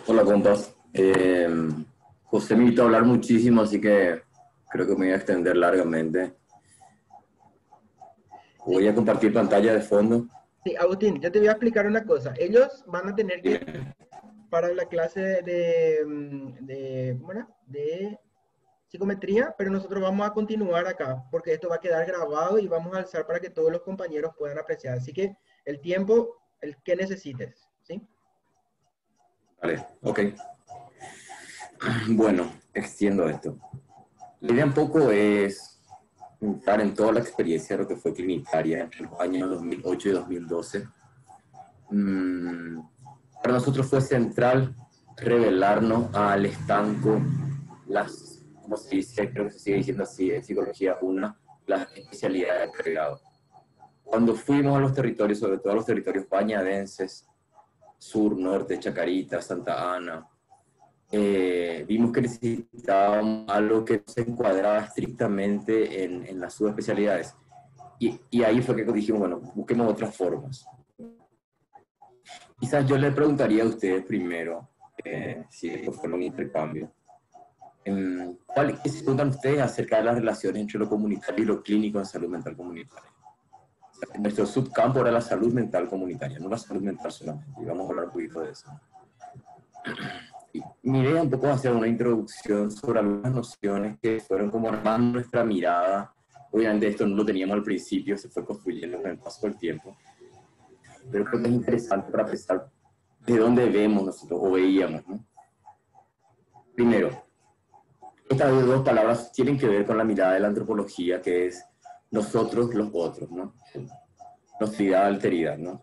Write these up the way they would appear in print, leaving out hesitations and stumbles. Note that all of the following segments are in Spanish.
Hola, compas. José me invitó a hablar muchísimo, así que creo que me voy a extender largamente. Sí, Voy a compartir pantalla de fondo. sí, Agustín, yo te voy a explicar una cosa. Ellos van a tener que, Dime. para la clase ¿cómo era? De psicometría, pero nosotros vamos a continuar acá, porque esto va a quedar grabado y vamos a alzar para que todos los compañeros puedan apreciar. Así que el tiempo, el que necesites, ¿sí? Vale, ok. Bueno, extiendo esto. La idea un poco es entrar en toda la experiencia de lo que fue Clinitaria entre los años 2008 y 2012. Mm, para nosotros fue central revelarnos al estanco como se dice, creo que se sigue diciendo así, en psicología, las especialidades de pregrado. Cuando fuimos a los territorios, sobre todo a los territorios bañadenses, sur, norte, Chacarita, Santa Ana, vimos que necesitábamos algo que se encuadraba estrictamente en las subespecialidades. Y ahí fue que dijimos, bueno, busquemos otras formas. Quizás yo le preguntaría a ustedes primero, si esto fue un intercambio, ¿qué se preguntan ustedes acerca de las relaciones entre lo comunitario y lo clínico en salud mental comunitaria? Nuestro subcampo era la salud mental comunitaria, no la salud mental solamente, y vamos a hablar un poquito de eso. Y mi idea un poco es hacer una introducción sobre algunas nociones que fueron como armando nuestra mirada. Obviamente esto no lo teníamos al principio, se fue construyendo con el paso del tiempo, pero creo que es interesante para pensar de dónde vemos nosotros, o veíamos, ¿no? Primero, estas dos palabras tienen que ver con la mirada de la antropología, que es nosotros, los otros, ¿no? Nostridad, alteridad, ¿no?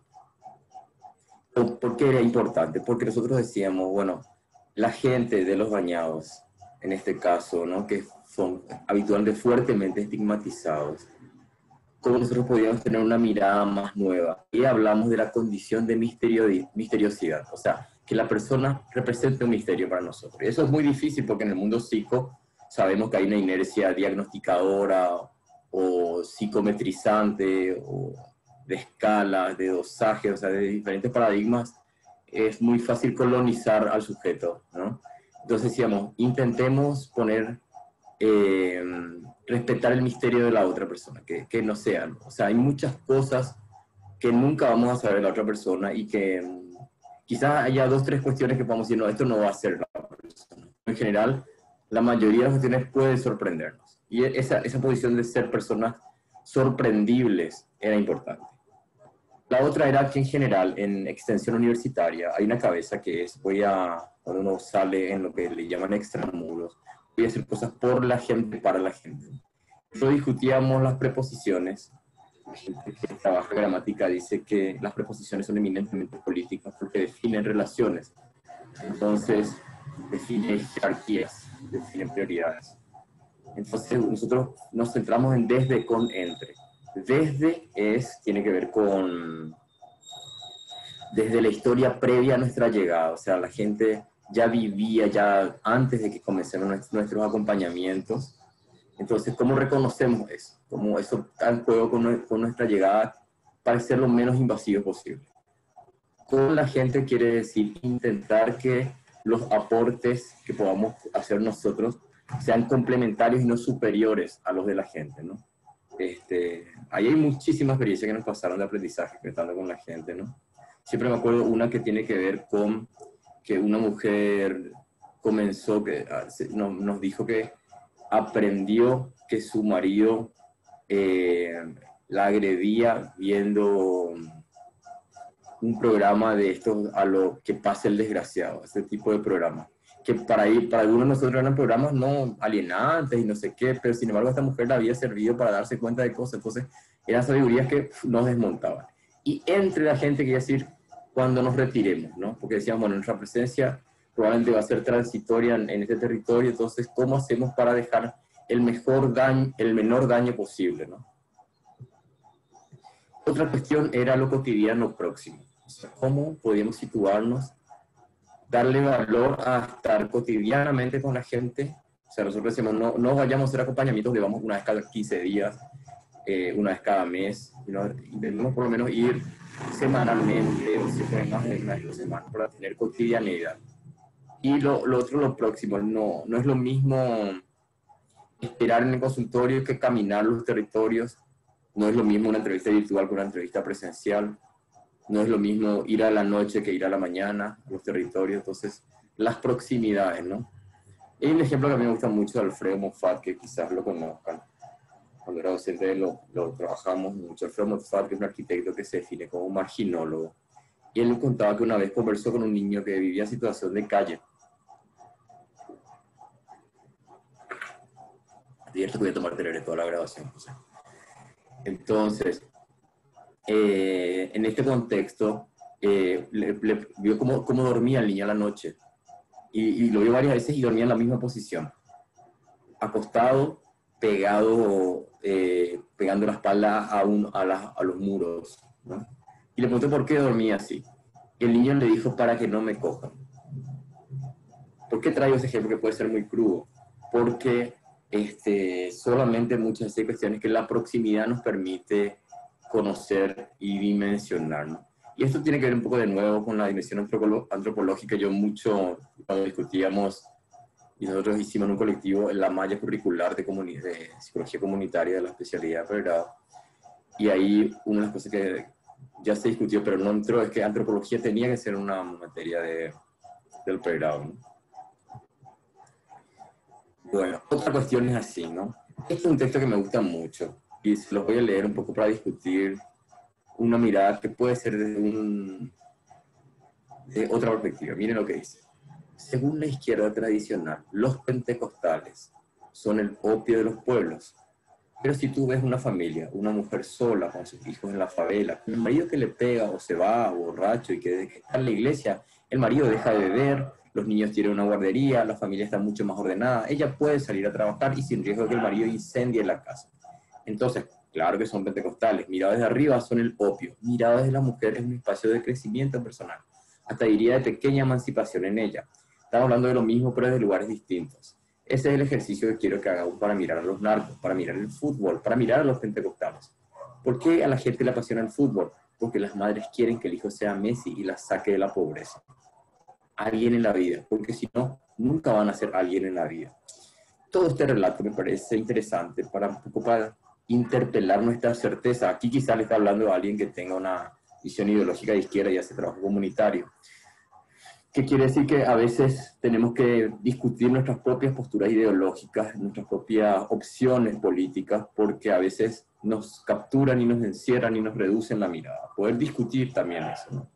¿Por qué era importante? Porque nosotros decíamos, bueno, la gente de los bañados, en este caso, ¿no? Que son habitualmente fuertemente estigmatizados, cómo nosotros podíamos tener una mirada más nueva. Y hablamos de la condición de misteriosidad, o sea, que la persona represente un misterio para nosotros. Y eso es muy difícil porque en el mundo psico sabemos que hay una inercia diagnosticadora o psicometrizante o de escalas, de dosaje, o sea, de diferentes paradigmas. Es muy fácil colonizar al sujeto, ¿no? Entonces decíamos, intentemos poner eh, respetar el misterio de la otra persona, que no sean. O sea, hay muchas cosas que nunca vamos a saber de la otra persona y que quizás haya dos, tres cuestiones que podamos decir, no, esto no va a ser la persona. En general, la mayoría de las cuestiones puede sorprendernos. Y esa posición de ser personas sorprendibles era importante. La otra era que en general, en extensión universitaria, hay una cabeza que es, cuando uno sale en lo que le llaman extramuros, voy a hacer cosas por la gente, para la gente. Nosotros discutíamos las preposiciones. La gente que trabaja gramática dice que las preposiciones son eminentemente políticas porque definen relaciones. Entonces, definen jerarquías, definen prioridades. Entonces, nosotros nos centramos en desde con entre. Tiene que ver con desde la historia previa a nuestra llegada, o sea, la gente ya vivía ya antes de que comenzaran nuestros acompañamientos. Entonces, ¿cómo reconocemos eso? ¿Cómo eso está en juego con nuestra llegada para ser lo menos invasivo posible? Con la gente quiere decir intentar que los aportes que podamos hacer nosotros sean complementarios y no superiores a los de la gente, ¿no? Ahí hay muchísimas experiencias que nos pasaron de aprendizaje estando con la gente, ¿no? Siempre me acuerdo una que tiene que ver con que una mujer comenzó, nos dijo que aprendió que su marido la agredía viendo un programa de estos a lo que pase el desgraciado, ese tipo de programas. Que para algunos de nosotros eran programas no alienantes y no sé qué, pero sin embargo a esta mujer le había servido para darse cuenta de cosas, entonces eran sabidurías que nos desmontaban. Y entre la gente, quería decir, cuando nos retiremos, ¿no? Porque decíamos, bueno, nuestra presencia probablemente va a ser transitoria en este territorio, entonces, ¿cómo hacemos para dejar el menor daño posible, ¿no? Otra cuestión era lo cotidiano próximo. O sea, cómo podíamos situarnos, darle valor a estar cotidianamente con la gente. O sea, nosotros decimos, no vayamos a hacer acompañamientos, le vamos una vez cada 15 días, una vez cada mes. Intentemos por lo menos ir semanalmente o siempre más de una vez por semana para tener cotidianidad. Y lo otro, lo próximo, no es lo mismo esperar en el consultorio que caminar los territorios, no es lo mismo una entrevista virtual que una entrevista presencial, no es lo mismo ir a la noche que ir a la mañana a los territorios, entonces las proximidades, ¿no? Hay un ejemplo que a mí me gusta mucho de Alfredo Moffat, que quizás lo conozcan. Cuando era docente lo trabajamos mucho. Alfredo Moffat, que es un arquitecto que se define como un marginólogo. Y él nos contaba que una vez conversó con un niño que vivía en situación de calle. Y esto voy a tomar tener toda la grabación. O sea. Entonces, en este contexto, le vio cómo dormía el niño a la noche. Y lo vio varias veces y dormía en la misma posición. Acostado, pegado, pegando la espalda a los muros, ¿no? Y le pregunté por qué dormía así. Y el niño le dijo, para que no me cojan. ¿Por qué traigo ese ejemplo que puede ser muy crudo? Porque solamente muchas de esas cuestiones que la proximidad nos permite conocer y dimensionar, ¿no? Y esto tiene que ver un poco de nuevo con la dimensión antropológica. Yo mucho, cuando discutíamos, y nosotros hicimos en un colectivo la malla curricular de psicología comunitaria de la especialidad de pregrado, y ahí una de las cosas que ya se discutió, pero no entró, es que antropología tenía que ser una materia del pregrado, ¿no? Bueno, otra cuestión es así, ¿no? Este es un texto que me gusta mucho, y se los voy a leer un poco para discutir una mirada que puede ser de otra perspectiva. Miren lo que dice. Según la izquierda tradicional, los pentecostales son el opio de los pueblos. Pero si tú ves una familia, una mujer sola con sus hijos en la favela, el marido que le pega o se va borracho y que está en la iglesia, el marido deja de beber, los niños tienen una guardería, la familia está mucho más ordenada, ella puede salir a trabajar y sin riesgo de que el marido incendie la casa. Entonces, claro que son pentecostales, mirados desde arriba son el opio, mirados desde la mujer es un espacio de crecimiento personal, hasta diría de pequeña emancipación en ella. Estamos hablando de lo mismo, pero de lugares distintos. Ese es el ejercicio que quiero que hagamos para mirar a los narcos, para mirar el fútbol, para mirar a los pentecostales. ¿Por qué a la gente le apasiona el fútbol? Porque las madres quieren que el hijo sea Messi y la saque de la pobreza. Alguien en la vida, porque si no, nunca van a ser alguien en la vida. Todo este relato me parece interesante para un poco para interpelar nuestra certeza. Aquí quizás le está hablando a alguien que tenga una visión ideológica de izquierda y hace trabajo comunitario. ¿Qué quiere decir? Que a veces tenemos que discutir nuestras propias posturas ideológicas, nuestras propias opciones políticas, porque a veces nos capturan y nos encierran y nos reducen la mirada. Poder discutir también eso, ¿no?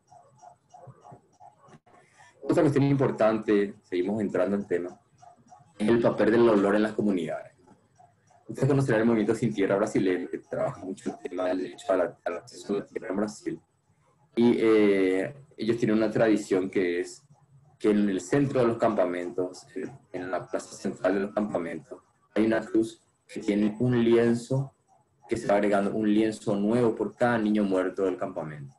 Otra cuestión importante, seguimos entrando en tema, es el papel del olor en las comunidades. Ustedes conocerán el movimiento Sin Tierra brasileño, que trabaja mucho el tema del derecho al acceso a la tierra en Brasil. Y ellos tienen una tradición que es que en el centro de los campamentos, en la plaza central de los campamentos, hay una cruz que tiene un lienzo, que se va agregando un lienzo nuevo por cada niño muerto del campamento.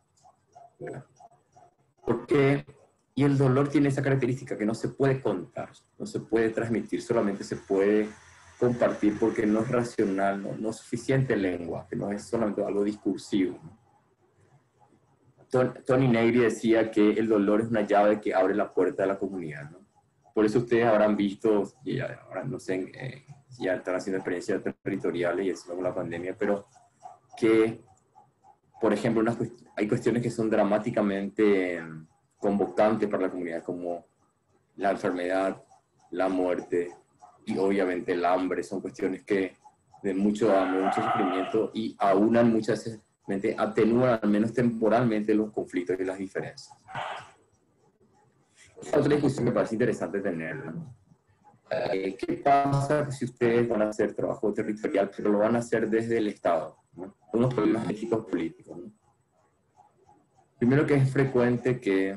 ¿Por qué? Y el dolor tiene esa característica que no se puede contar, no se puede transmitir, solamente se puede compartir porque no es racional, no es suficiente lengua, que no es solamente algo discursivo, ¿no? Tony Negri decía que el dolor es una llave que abre la puerta de la comunidad, ¿no? Por eso ustedes habrán visto, y ahora no sé, ya están haciendo experiencias territoriales y eso con la pandemia, pero que, por ejemplo, hay cuestiones que son dramáticamente convocantes para la comunidad, como la enfermedad, la muerte y obviamente el hambre. Son cuestiones que de mucho sufrimiento y aunan muchas veces, atenúan al menos temporalmente los conflictos y las diferencias. Otra discusión que me parece interesante tenerla. ¿Qué pasa si ustedes van a hacer trabajo territorial, pero lo van a hacer desde el Estado, ¿no? Unos problemas éticos políticos, ¿no? Primero, que es frecuente que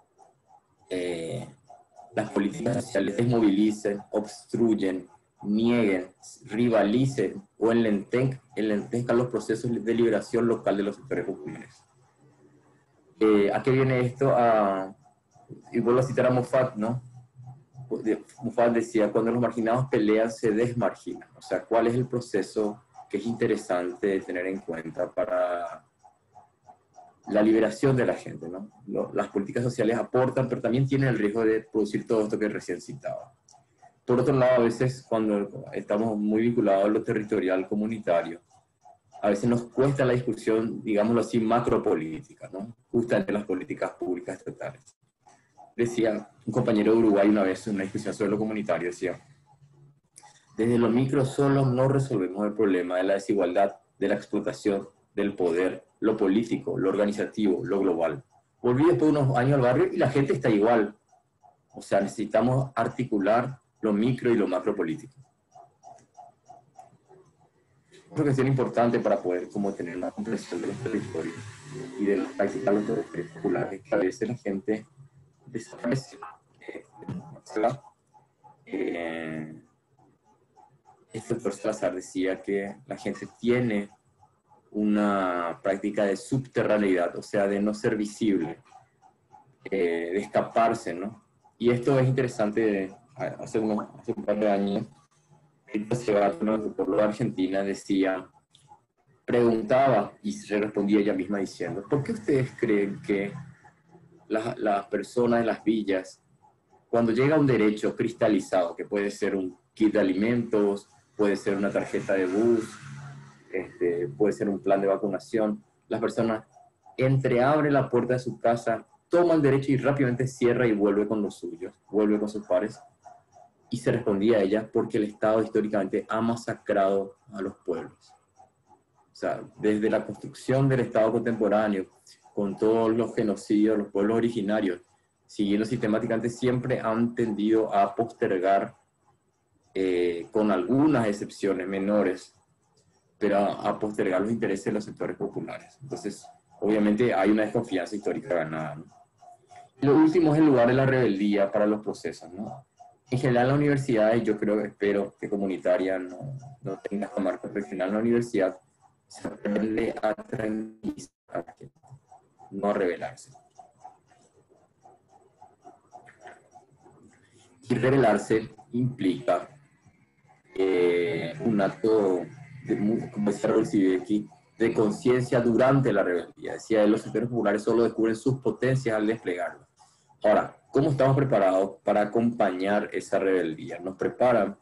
las políticas sociales desmovilicen, obstruyen, nieguen, rivalicen o enlentezcan los procesos de liberación local de los sectores populares. ¿A qué viene esto? Y vuelvo a citar a Moffat, ¿no? Moffat decía, cuando los marginados pelean, se desmarginan. O sea, ¿cuál es el proceso que es interesante tener en cuenta para la liberación de la gente, ¿no? Las políticas sociales aportan, pero también tienen el riesgo de producir todo esto que recién citaba. Por otro lado, a veces cuando estamos muy vinculados a lo territorial comunitario, a veces nos cuesta la discusión, digámoslo así, macropolítica, ¿no? Justamente las políticas públicas estatales. Decía un compañero de Uruguay una vez en una discusión sobre lo comunitario, decía, desde lo micro solo no resolvemos el problema de la desigualdad, de la explotación, del poder, lo político, lo organizativo, lo global. Volví después de unos años al barrio y la gente está igual. O sea, necesitamos articular lo micro y lo macro político. Una cuestión importante para poder como tener una comprensión de los territorios y de practicar los territorios populares es que a veces la gente desaparece. Este doctor Salazar decía que la gente tiene una práctica de subterraneidad, o sea, de no ser visible, de escaparse, ¿no? Y esto es interesante, hace un par de años, Rita Segato, el pueblo de Argentina, preguntaba y se respondía ella misma diciendo, ¿por qué ustedes creen que las personas en las villas, cuando llega un derecho cristalizado, que puede ser un kit de alimentos, puede ser una tarjeta de bus, puede ser un plan de vacunación, las personas entreabren la puerta de su casa, toma el derecho y rápidamente cierra y vuelve con los suyos, vuelve con sus pares? Y se respondía a ella porque el Estado históricamente ha masacrado a los pueblos. O sea, desde la construcción del Estado contemporáneo, con todos los genocidios de los pueblos originarios, siguiendo sistemáticamente, siempre han tendido a postergar, con algunas excepciones menores, pero a postergar los intereses de los sectores populares. Entonces, obviamente hay una desconfianza histórica ganada, ¿no? Lo último es el lugar de la rebeldía para los procesos, ¿no? En general, la universidad, y yo creo, espero que comunitaria no tenga esta marca, pero en general en la universidad se aprende a tranquilizar, no a rebelarse. Y rebelarse implica un acto, como decía Raúl Sibeki, de conciencia durante la rebeldía. Decía él, los sectores populares solo descubren sus potencias al desplegarlas. Ahora, ¿cómo estamos preparados para acompañar esa rebeldía? Nos preparan.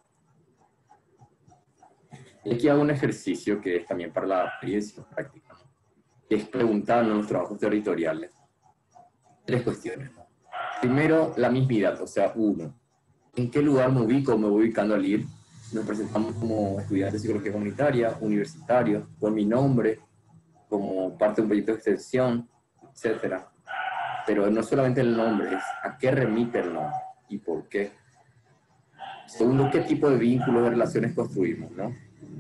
Y aquí hago un ejercicio que es también para la experiencia práctica, ¿no? Que es preguntarnos en los trabajos territoriales 3 cuestiones, ¿no? Primero, la mismidad, o sea, 1, ¿en qué lugar me ubico o me voy ubicando al ir? Nos presentamos como estudiantes de psicología comunitaria, universitarios, con mi nombre, como parte de un proyecto de extensión, etcétera. Pero no solamente el nombre, es a qué remite el nombre y por qué. Segundo, qué tipo de vínculos, de relaciones construimos, ¿no?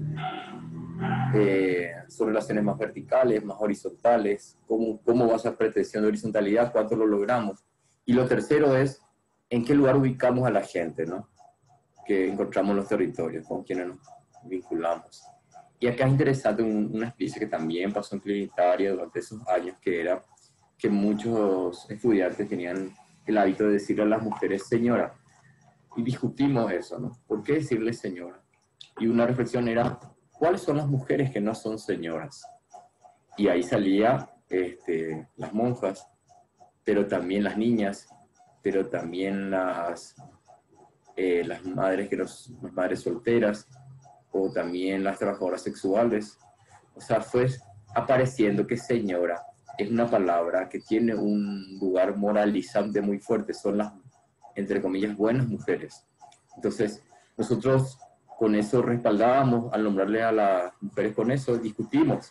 Son relaciones más verticales, más horizontales, cómo va esa pretensión de horizontalidad, cuánto lo logramos. Y lo tercero es, ¿en qué lugar ubicamos a la gente, ¿no? Que encontramos en los territorios, con quienes nos vinculamos. Y acá es interesante una experiencia que también pasó en Trinitaria durante esos años, que era que muchos estudiantes tenían el hábito de decirle a las mujeres señora. Y discutimos eso, ¿no? ¿Por qué decirle señora? Y una reflexión era, ¿cuáles son las mujeres que no son señoras? Y ahí salía las monjas, pero también las niñas, pero también las madres, las madres solteras, o también las trabajadoras sexuales. O sea, fue apareciendo que señora es una palabra que tiene un lugar moralizante muy fuerte, son las, entre comillas, buenas mujeres. Entonces, nosotros con eso respaldábamos, al nombrarle a las mujeres con eso, discutimos.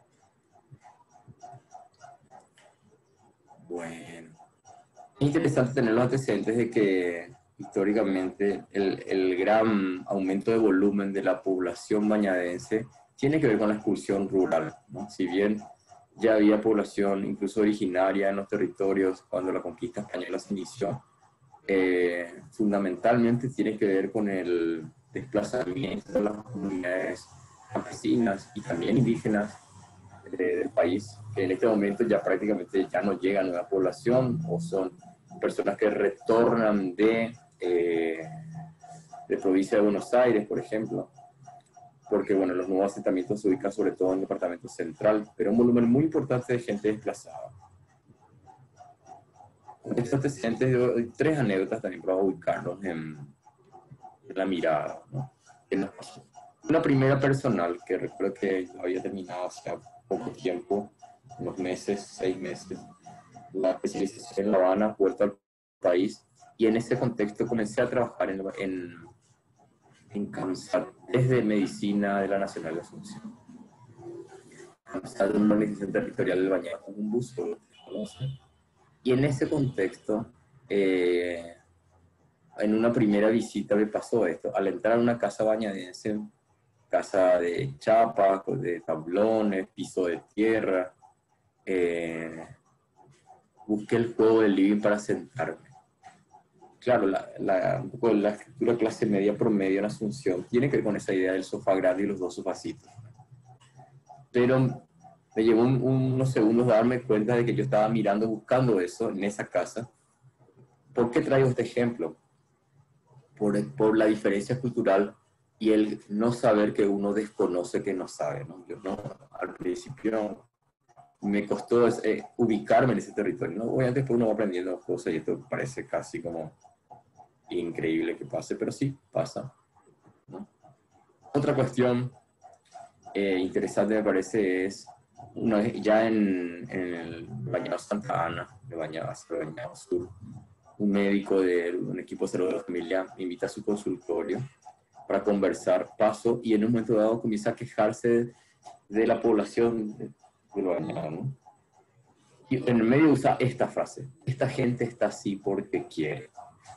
Bueno, es interesante tener los antecedentes de que históricamente el gran aumento de volumen de la población bañadense tiene que ver con la expulsión rural, ¿no? Si bien ya había población incluso originaria en los territorios cuando la conquista española se inició, fundamentalmente tiene que ver con el desplazamiento de las comunidades campesinas y también indígenas del país, que en este momento ya prácticamente ya no llega a nueva población, o son personas que retornan de provincia de Buenos Aires, por ejemplo. porque bueno, los nuevos asentamientos se ubican sobre todo en el departamento central, pero un volumen muy importante de gente desplazada. Con estos antecedentes, yo doy 3 anécdotas también para ubicarlos en la mirada, ¿no? ¿Qué nos pasó? Una primera personal, que recuerdo que yo había terminado hace poco tiempo, unos meses, 6 meses, la especialización en La Habana, vuelta al país, y en ese contexto comencé a trabajar en CAMSAT, desde Medicina de la Nacional de Asunción. CAMSAT es una organización territorial del Bañado con un buzo, y en ese contexto, en una primera visita me pasó esto. Al entrar a una casa bañadense, casa de chapas, de tablones, piso de tierra, busqué el juego del living para sentarme. Claro, un poco la estructura clase media promedio en Asunción tiene que ver con esa idea del sofá grande y los 2 sofacitos. Pero me llevó unos segundos darme cuenta de que yo estaba mirando, buscando eso en esa casa. ¿Por qué traigo este ejemplo? Por la diferencia cultural y el no saber que uno desconoce que no sabe, ¿no? Yo no, al principio me costó ubicarme en ese territorio, ¿no? Obviamente después uno va aprendiendo cosas y esto parece casi como increíble que pase, pero sí, pasa, ¿no? Otra cuestión interesante me parece es, ya en el Bañado Santa Ana, de Bañado Sur, un médico de un equipo de salud de la familia me invita a su consultorio para conversar, paso, y en un momento dado comienza a quejarse de la población del Bañado, ¿no? Y en el medio usa esta frase: esta gente está así porque quiere.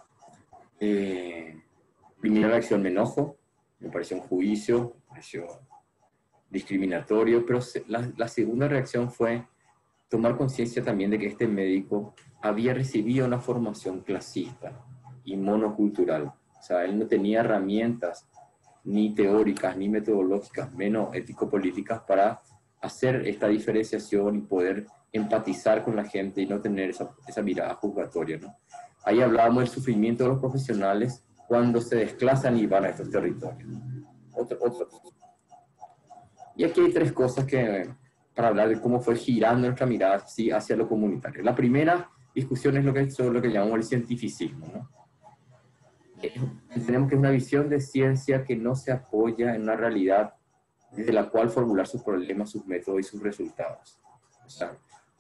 Primera reacción, me enojo, me pareció un juicio, me pareció discriminatorio, pero la segunda reacción fue tomar conciencia también de que este médico había recibido una formación clasista y monocultural. O sea, él no tenía herramientas ni teóricas, ni metodológicas, menos ético-políticas para hacer esta diferenciación y poder empatizar con la gente y no tener esa mirada juzgatoria, ¿no? Ahí hablábamos del sufrimiento de los profesionales cuando se desplazan y van a estos territorios. Otra cosa. Y aquí hay 3 cosas para hablar de cómo fue girando nuestra mirada, ¿sí?, hacia lo comunitario. La primera discusión es sobre lo que llamamos el cientificismo, ¿no? Tenemos que es una visión de ciencia que no se apoya en una realidad desde la cual formular sus problemas, sus métodos y sus resultados. O sea,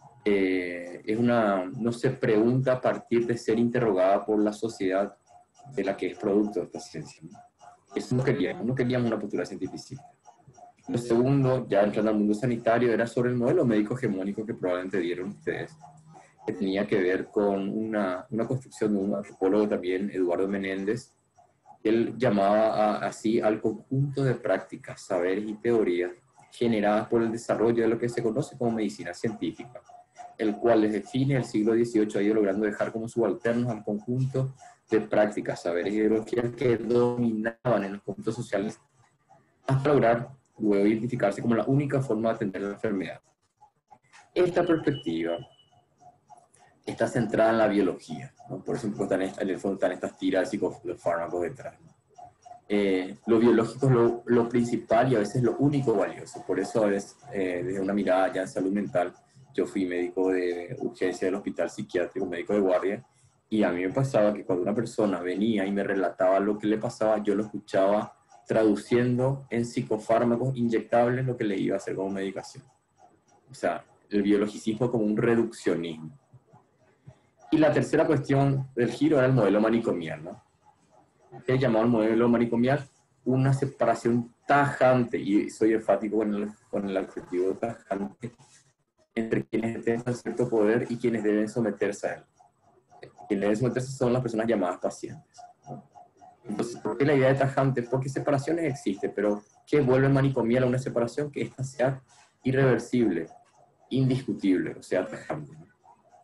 no se pregunta a partir de ser interrogada por la sociedad de la que es producto de esta ciencia, ¿no? Eso no queríamos una postura científica. Lo segundo, ya entrando al mundo sanitario, era sobre el modelo médico hegemónico que probablemente dieron ustedes, que tenía que ver con una construcción de un antropólogo también, Eduardo Menéndez. Él llamaba así al conjunto de prácticas, saberes y teorías generadas por el desarrollo de lo que se conoce como medicina científica, el cual desde fines del siglo XVIII ha ido logrando dejar como subalternos al conjunto de prácticas, saberes y ideologías que dominaban en los conjuntos sociales hasta lograr luego identificarse como la única forma de atender la enfermedad. Esta perspectiva está centrada en la biología, ¿no? Por eso en el fondo están estas tiras y los fármacos detrás, ¿no? Lo biológico es lo principal y a veces lo único valioso. Por eso es, desde una mirada ya en salud mental, yo fui médico de urgencia del hospital psiquiátrico, médico de guardia, y a mí me pasaba que cuando una persona venía y me relataba lo que le pasaba, yo lo escuchaba traduciendo en psicofármacos inyectables lo que le iba a hacer como medicación. O sea, el biologicismo como un reduccionismo. Y la tercera cuestión del giro era el modelo manicomial, ¿no? Que llamado el modelo manicomial una separación tajante, y soy enfático con el adjetivo tajante, entre quienes tienen cierto poder y quienes deben someterse a él. Quienes deben someterse son las personas llamadas pacientes, ¿no? Entonces, ¿por qué la idea de tajante? Porque separaciones existen, pero ¿qué vuelve manicomial a una separación? Que ésta sea irreversible, indiscutible, o sea, tajante, ¿no?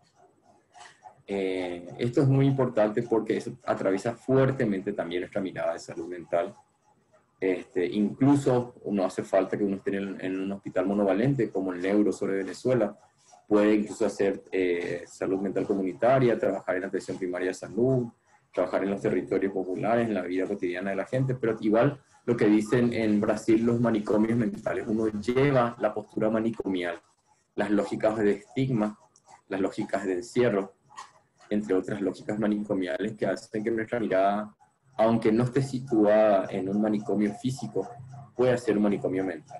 Esto es muy importante porque eso atraviesa fuertemente también nuestra mirada de salud mental. Incluso no hace falta que uno esté en un hospital monovalente como el Neuro sobre Venezuela. Puede incluso hacer salud mental comunitaria, trabajar en la atención primaria de salud, trabajar en los territorios populares, en la vida cotidiana de la gente, pero igual lo que dicen en Brasil los manicomios mentales. Uno lleva la postura manicomial, las lógicas de estigma, las lógicas de encierro, entre otras lógicas manicomiales que hacen que nuestra mirada, aunque no esté situada en un manicomio físico, pueda ser un manicomio mental.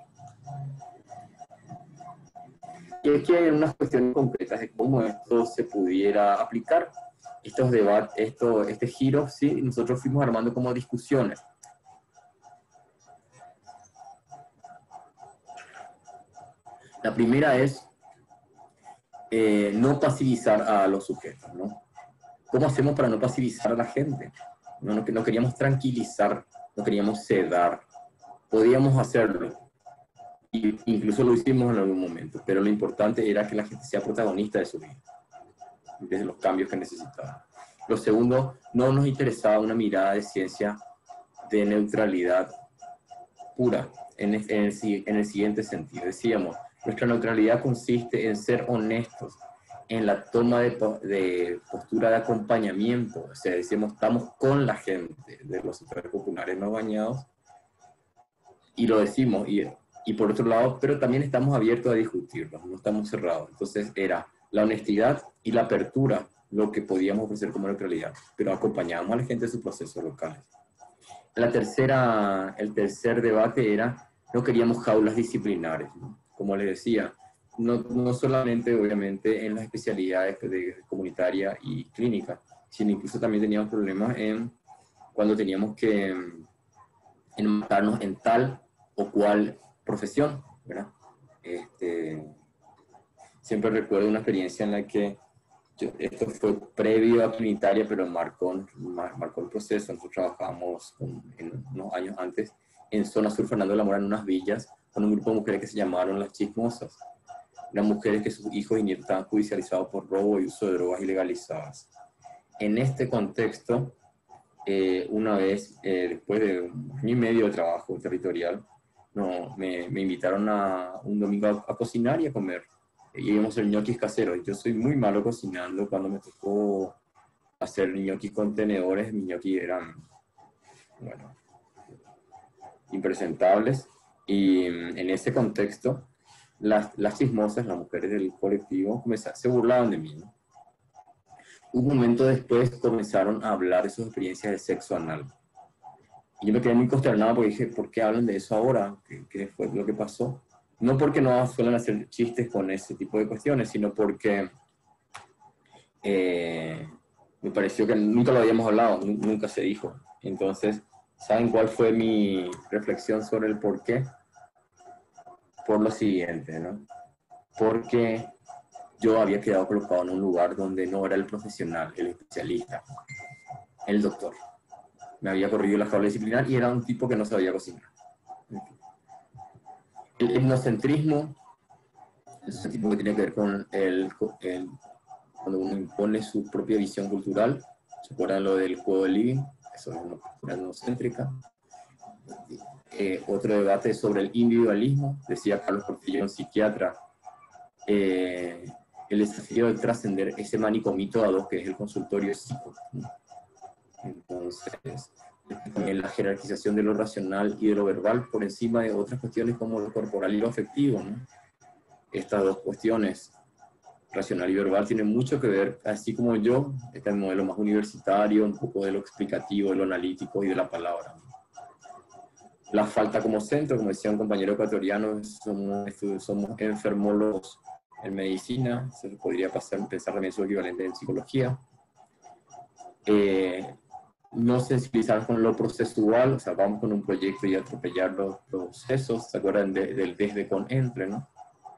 Y aquí hay unas cuestiones concretas de cómo esto se pudiera aplicar. Estos debates, este giro, sí, nosotros fuimos armando como discusiones. La primera es no pasivizar a los sujetos, ¿no? ¿Cómo hacemos para no pasivizar a la gente? No queríamos tranquilizar, no queríamos sedar. Podíamos hacerlo, y incluso lo hicimos en algún momento, pero lo importante era que la gente sea protagonista de su vida, desde los cambios que necesitaba. Lo segundo, no nos interesaba una mirada de ciencia de neutralidad pura, en el siguiente sentido. Decíamos, nuestra neutralidad consiste en ser honestos en la toma de postura de acompañamiento. O sea, decíamos, estamos con la gente de los sectores populares no bañados, y lo decimos, y por otro lado, pero también estamos abiertos a discutirlo, no estamos cerrados. Entonces era la honestidad y la apertura lo que podíamos ofrecer como neutralidad, pero acompañábamos a la gente de sus procesos locales. El tercer debate era, no queríamos jaulas disciplinares, ¿no? Como les decía, no solamente obviamente en las especialidades de comunitaria y clínica, sino incluso también teníamos problemas cuando teníamos que enmarcarnos en tal o cual profesión, ¿verdad? Siempre recuerdo una experiencia en la que esto fue previo a clínica, pero marcó el proceso. Nosotros trabajábamos unos años antes en zona sur Fernando de la Mora, en unas villas, con un grupo de mujeres que se llamaron las chismosas. Eran mujeres que sus hijos y nietos estaban judicializados por robo y uso de drogas ilegalizadas. En este contexto, una vez, después de un año y medio de trabajo territorial, me invitaron un domingo a cocinar y a comer. Y íbamos a hacer ñoquis caseros. Yo soy muy malo cocinando. Cuando me tocó hacer ñoquis con tenedores, mis ñoquis eran, bueno, impresentables. Y en ese contexto, las chismosas, las mujeres del colectivo, se burlaban de mí, ¿no? Un momento después comenzaron a hablar de sus experiencias de sexo anal. Y yo me quedé muy consternado porque dije, ¿por qué hablan de eso ahora? ¿Qué fue lo que pasó? No porque no suelen hacer chistes con ese tipo de cuestiones, sino porque me pareció que nunca lo habíamos hablado, nunca se dijo. Entonces, ¿saben cuál fue mi reflexión sobre el por qué? Por lo siguiente, ¿no? Porque yo había quedado colocado en un lugar donde no era el profesional, el especialista, el doctor. Me había corrido la jaula disciplinar y era un tipo que no sabía cocinar. El etnocentrismo es un tipo que tiene que ver con cuando uno impone su propia visión cultural. ¿Se acuerdan lo del juego de living? Eso es una cultura etnocéntrica. Otro debate sobre el individualismo, decía Carlos Portillo, un psiquiatra, el desafío de trascender ese manicomito a dos que es el consultorio psico. Entonces, también la jerarquización de lo racional y de lo verbal por encima de otras cuestiones como lo corporal y lo afectivo, ¿no? Estas dos cuestiones, racional y verbal, tienen mucho que ver, así como yo, este es el modelo más universitario, un poco de lo explicativo, de lo analítico y de la palabra, ¿no? La falta como centro, como decía un compañero ecuatoriano, somos enfermólogos en medicina, se podría pensar también su equivalente en psicología. No sensibilizar con lo procesual, o sea, vamos con un proyecto y atropellar los procesos, ¿se acuerdan del desde con entre, no?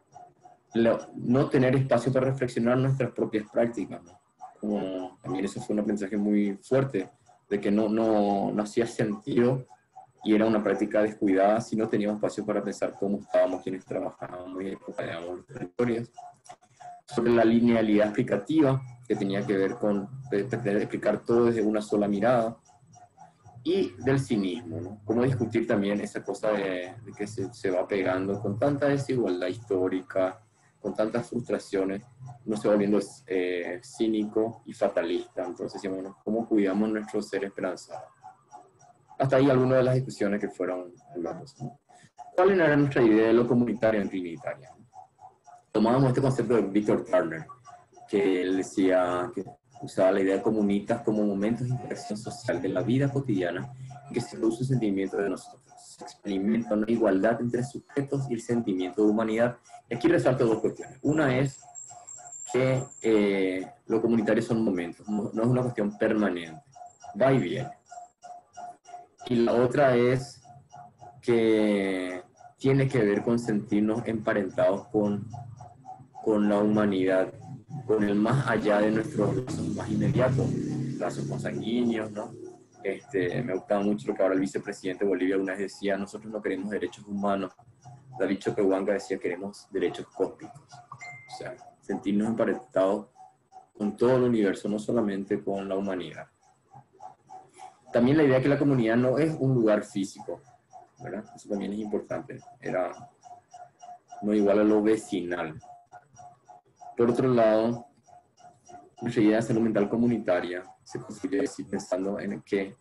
No tener espacio para reflexionar nuestras propias prácticas, ¿no? Como también eso fue un aprendizaje muy fuerte, de que no hacía sentido y era una práctica descuidada si no teníamos espacio para pensar cómo estábamos, quienes trabajábamos y acompañábamos los territorios. Sobre la linealidad explicativa, que tenía que ver con pretender explicar todo desde una sola mirada, y del cinismo, ¿no? Cómo discutir también esa cosa de que se va pegando con tanta desigualdad histórica, con tantas frustraciones, uno se va volviendo cínico y fatalista. Entonces, bueno, ¿cómo cuidamos nuestro ser esperanzado? hasta ahí algunas de las discusiones que fueron hablando, ¿no? ¿Cuál era nuestra idea de lo comunitario en Trinitaria? Tomábamos este concepto de Victor Turner, que él decía que usaba la idea de comunitas como momentos de interacción social de la vida cotidiana en que se produce un sentimiento de nosotros. Se experimenta una igualdad entre sujetos y el sentimiento de humanidad. Y aquí resalto dos cuestiones. Una es que lo comunitario son momentos, no es una cuestión permanente, va y viene. Y la otra es que tiene que ver con sentirnos emparentados con la humanidad, con el más allá de nuestros lazos más inmediatos, lazos consanguíneos, ¿no? Me gustaba mucho lo que ahora el vicepresidente de Bolivia una vez decía: nosotros no queremos derechos humanos. David Choquehuanca decía: queremos derechos cósmicos. O sea, sentirnos emparentados con todo el universo, no solamente con la humanidad. También la idea de que la comunidad no es un lugar físico, ¿verdad? Eso también es importante. Era no igual a lo vecinal. Por otro lado, nuestra idea de salud mental comunitaria se construye así pensando en que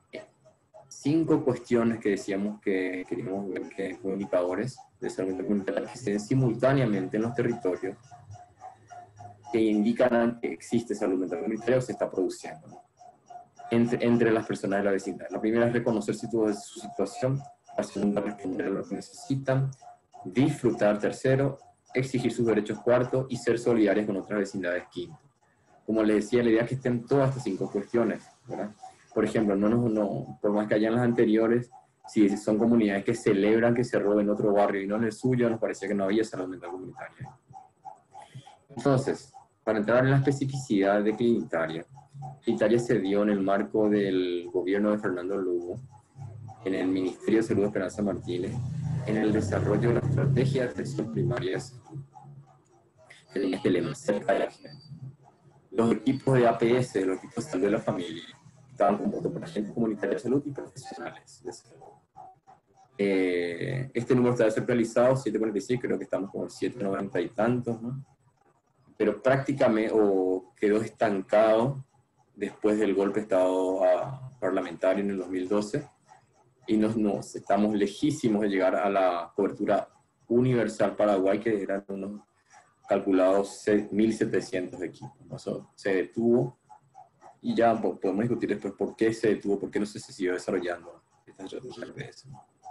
5 cuestiones que decíamos que queríamos ver que son indicadores de salud mental comunitaria que se den simultáneamente en los territorios que indican que existe salud mental comunitaria o se está produciendo, ¿no? entre las personas de la vecindad. La primera es reconocer su situación, la segunda responder a lo que necesitan, disfrutar tercero, exigir sus derechos cuarto y ser solidarios con otras vecindades quinto. Como les decía, la idea es que estén todas estas 5 cuestiones, ¿verdad? Por ejemplo, por más que hayan las anteriores, si son comunidades que celebran que se roben otro barrio y no en el suyo, nos parecía que no había salud mental comunitaria. Entonces, para entrar en la especificidad de Trinitaria, Trinitaria se dio en el marco del gobierno de Fernando Lugo, en el Ministerio de Salud de Esperanza Martínez, en el desarrollo de la estrategia de atención primaria, en este lema, cerca de la gente. Los equipos de APS, los equipos de salud de la familia, estaban compuestos por agentes comunitarios de salud y profesionales de salud. Este número está desactualizado, 746, creo que estamos como 790 y tantos, ¿no? Pero prácticamente quedó estancado después del golpe de Estado parlamentario en el 2012 y estamos lejísimos de llegar a la cobertura universal Paraguay, que eran unos calculados 1.700 equipos, ¿no? Eso se detuvo y ya podemos discutir después por qué se detuvo, por qué no se siguió desarrollando esta estrategia de APS.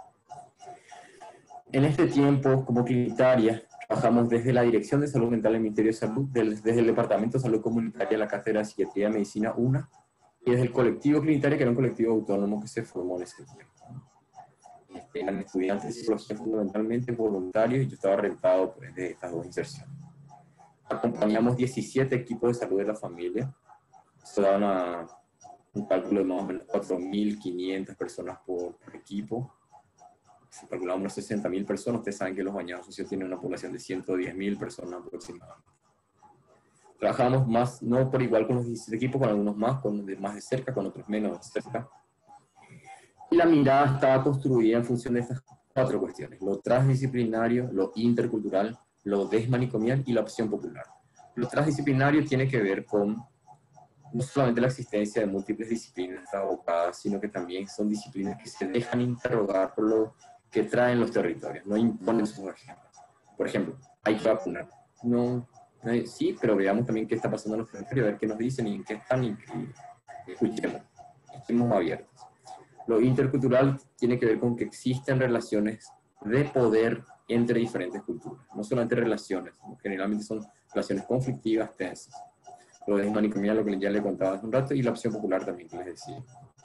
En este tiempo, como Trinitaria, trabajamos desde la Dirección de Salud Mental del Ministerio de Salud, desde el Departamento de Salud Comunitaria, la Cátedra de Psiquiatría y Medicina 1, y desde el colectivo Trinitaria, que era un colectivo autónomo que se formó en ese tiempo. Eran estudiantes de psicología fundamentalmente voluntarios, y yo estaba rentado pues, de estas 2 inserciones. Acompañamos 17 equipos de salud de la familia. Se daban un cálculo de más o menos 4.500 personas por equipo. Se calculaba unos 60.000 personas. Ustedes saben que los bañados sociales tienen una población de 110.000 personas aproximadamente. Trabajamos más, no por igual con los 17 equipos, con algunos más, más de cerca, con otros menos de cerca. Y la mirada estaba construida en función de estas 4 cuestiones: lo transdisciplinario, lo intercultural, lo desmanicomial y la opción popular. Lo transdisciplinario tiene que ver con no solamente la existencia de múltiples disciplinas abocadas, sino que también son disciplinas que se dejan interrogar por lo que traen los territorios, no imponen sus ejemplos. Por ejemplo, hay que vacunar. Sí, pero veamos también qué está pasando en los territorios, a ver qué nos dicen y en qué están, y escuchemos, estemos abiertos. Lo intercultural tiene que ver con que existen relaciones de poder entre diferentes culturas, no solamente relaciones, generalmente son relaciones conflictivas, tensas. Lo desmanicomial, lo que ya le contaba hace un rato, y la opción popular también, que les decía.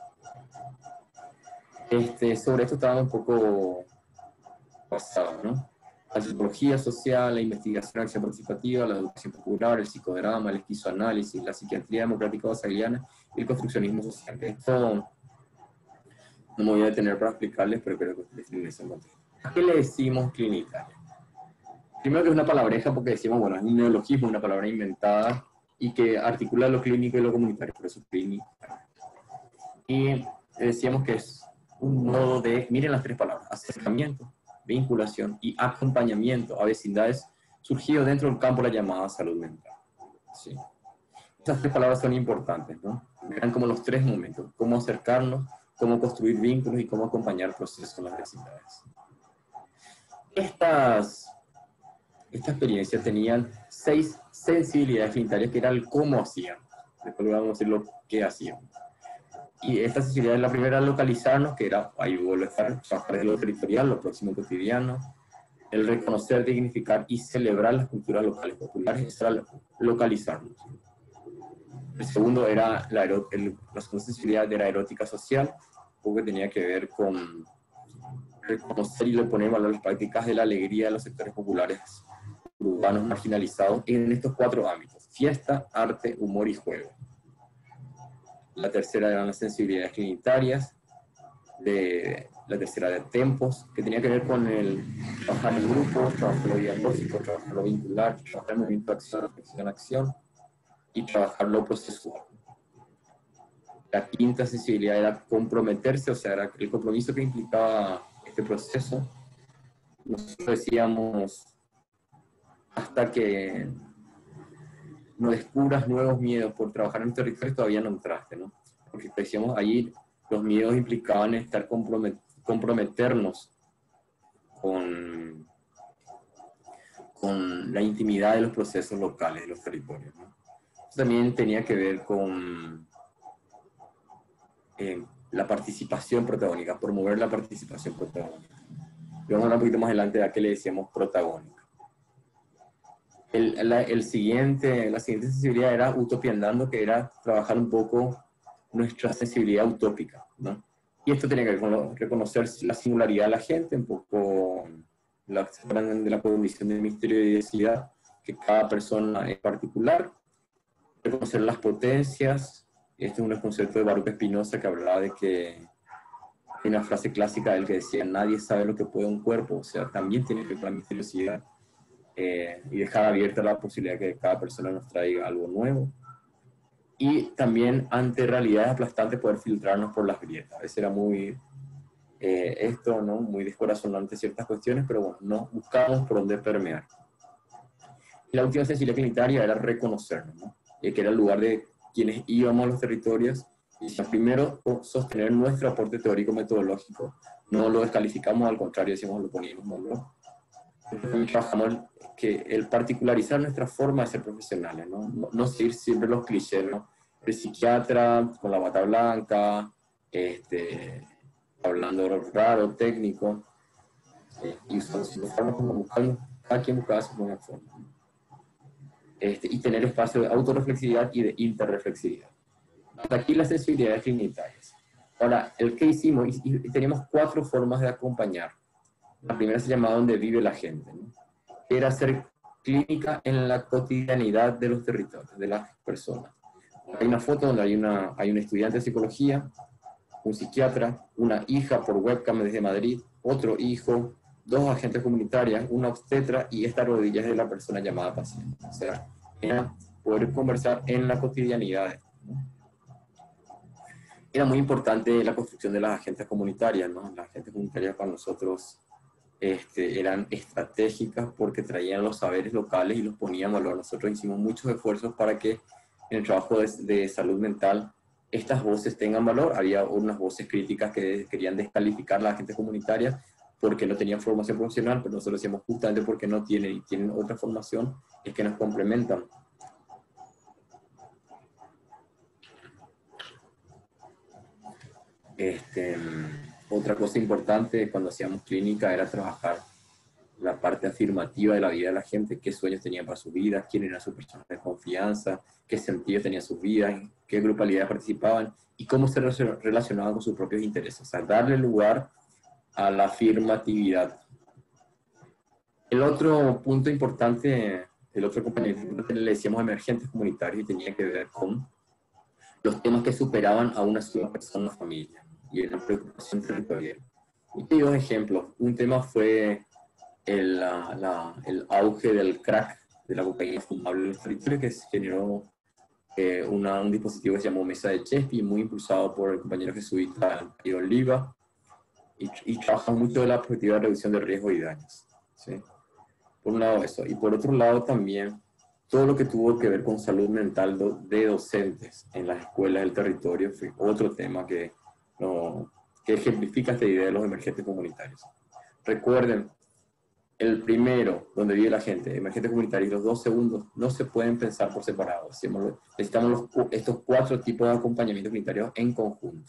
Sobre esto estaba un poco pasado, ¿no? La psicología social, la investigación, la acción participativa, la educación popular, el psicodrama, el esquizoanálisis, la psiquiatría democrática hegeliana y el construccionismo social. Esto no me voy a detener para explicarles, pero creo que ustedes tienen ese contexto. ¿A qué le decimos Trinitaria? Primero, que es una palabreja, porque decimos, bueno, es un neologismo, una palabra inventada, y que articula lo clínico y lo comunitario, por eso es clínica. Y decíamos que es un modo de, miren las 3 palabras: acercamiento, vinculación y acompañamiento a vecindades surgido dentro del campo de la llamada salud mental. ¿Sí? Estas 3 palabras son importantes, ¿no? Vean como los 3 momentos: cómo acercarnos, cómo construir vínculos y cómo acompañar procesos en las vecindades. Estas experiencias tenían 6 sensibilidades comunitarias que era el cómo hacían. Después vamos a decir lo que hacían. Y esta sensibilidad, la primera, localizarnos, que era ahí trabajar de lo territorial, lo próximo cotidiano. El reconocer, dignificar y celebrar las culturas locales populares, eso era localizarnos. El segundo era la segunda sensibilidad de la erótica social, porque tenía que ver con reconocer y poner en valor las prácticas de la alegría de los sectores populares urbanos marginalizados en estos 4 ámbitos: fiesta, arte, humor y juego. La tercera eran las sensibilidades comunitarias, la tercera de tempos, que tenía que ver con el trabajar en grupo, trabajar lo diagnóstico, trabajar lo vincular, trabajar el movimiento de acción, reflexión, acción, y trabajar lo procesual. La quinta sensibilidad era comprometerse, o sea, era el compromiso que implicaba este proceso. Nosotros decíamos, hasta que no descubras nuevos miedos por trabajar en un territorio, todavía no entraste, ¿no? Porque decíamos, allí los miedos implicaban estar comprometernos con la intimidad de los procesos locales, de los territorios, ¿no? Eso también tenía que ver con la participación protagónica, promover la participación protagónica. Vamos a hablar un poquito más adelante de a qué le decíamos protagónica. La siguiente sensibilidad era utopía andando, que era trabajar un poco nuestra sensibilidad utópica, ¿no? Y esto tenía que ver con reconocer la singularidad de la gente, un poco de la condición de misterio y diversidad, que cada persona es particular, reconocer las potencias. Este es un concepto de Baruch Spinoza, que hablaba de que hay una frase clásica del que decía: nadie sabe lo que puede un cuerpo, o sea, también tiene que ver con la misteriosidad, y dejar abierta la posibilidad de que cada persona nos traiga algo nuevo. Y también, ante realidades aplastantes, poder filtrarnos por las grietas. A veces era muy ¿no? Muy descorazonante ciertas cuestiones, pero bueno, no buscamos por dónde permear. Y la última sensibilidad comunitaria era reconocernos, ¿no? Que era el lugar de quienes íbamos a los territorios, y primero sostener nuestro aporte teórico-metodológico. No lo descalificamos, al contrario, decimos, lo poníamos, ¿no? Trabajamos que el particularizar nuestra forma de ser profesionales, ¿no? No seguir siempre los clichés, ¿no? El psiquiatra con la bata blanca, hablando raro, técnico, y usando su forma como buscando, cada quien buscaba su propia forma. Y tener espacio de autorreflexividad y de interreflexividad. Hasta aquí las sensibilidades comunitarias. Ahora, el que hicimos, y teníamos 4 formas de acompañar. La primera se llamaba Donde vive la gente, ¿no? Era hacer clínica en la cotidianidad de los territorios, de las personas. Hay una foto donde hay un estudiante de psicología, un psiquiatra, una hija por webcam desde Madrid, otro hijo, 2 agentes comunitarias, una obstetra, y esta rodilla es de la persona llamada paciente. O sea, era poder conversar en la cotidianidad, ¿no? Era muy importante la construcción de las agentes comunitarias, ¿no? Las agentes comunitarias para nosotros eran estratégicas porque traían los saberes locales y los ponían en valor. Nosotros hicimos muchos esfuerzos para que en el trabajo de salud mental estas voces tengan valor. Había unas voces críticas que querían descalificar a las agentes comunitarias porque no tenían formación profesional, pero nosotros decíamos justamente porque no tienen y tienen otra formación, es que nos complementan. Otra cosa importante cuando hacíamos clínica era trabajar la parte afirmativa de la vida de la gente, qué sueños tenían para sus vidas, quién eran sus personas de confianza, qué sentido tenían sus vidas, qué grupalidades participaban y cómo se relacionaban con sus propios intereses. O sea, darle lugar a la afirmatividad. El otro punto importante, el otro componente, le decíamos emergentes comunitarios, y tenía que ver con los temas que superaban a una sola persona o familia, y era una preocupación territorial. Y te digo un ejemplo. Un tema fue el auge del crack, de la cocaína fumable en los territorios, que se generó un dispositivo que se llamó Mesa de Chespi, muy impulsado por el compañero jesuita y Oliva, y trabaja mucho de la perspectiva de reducción de riesgo y daños, ¿sí? Por un lado eso, y por otro lado también todo lo que tuvo que ver con salud mental de docentes en las escuelas del territorio fue otro tema que que ejemplifica esta idea de los emergentes comunitarios. Recuerden, el primero, donde vive la gente, emergente comunitario, y los dos segundos no se pueden pensar por separado. Necesitamos estos 4 tipos de acompañamiento comunitario en conjunto.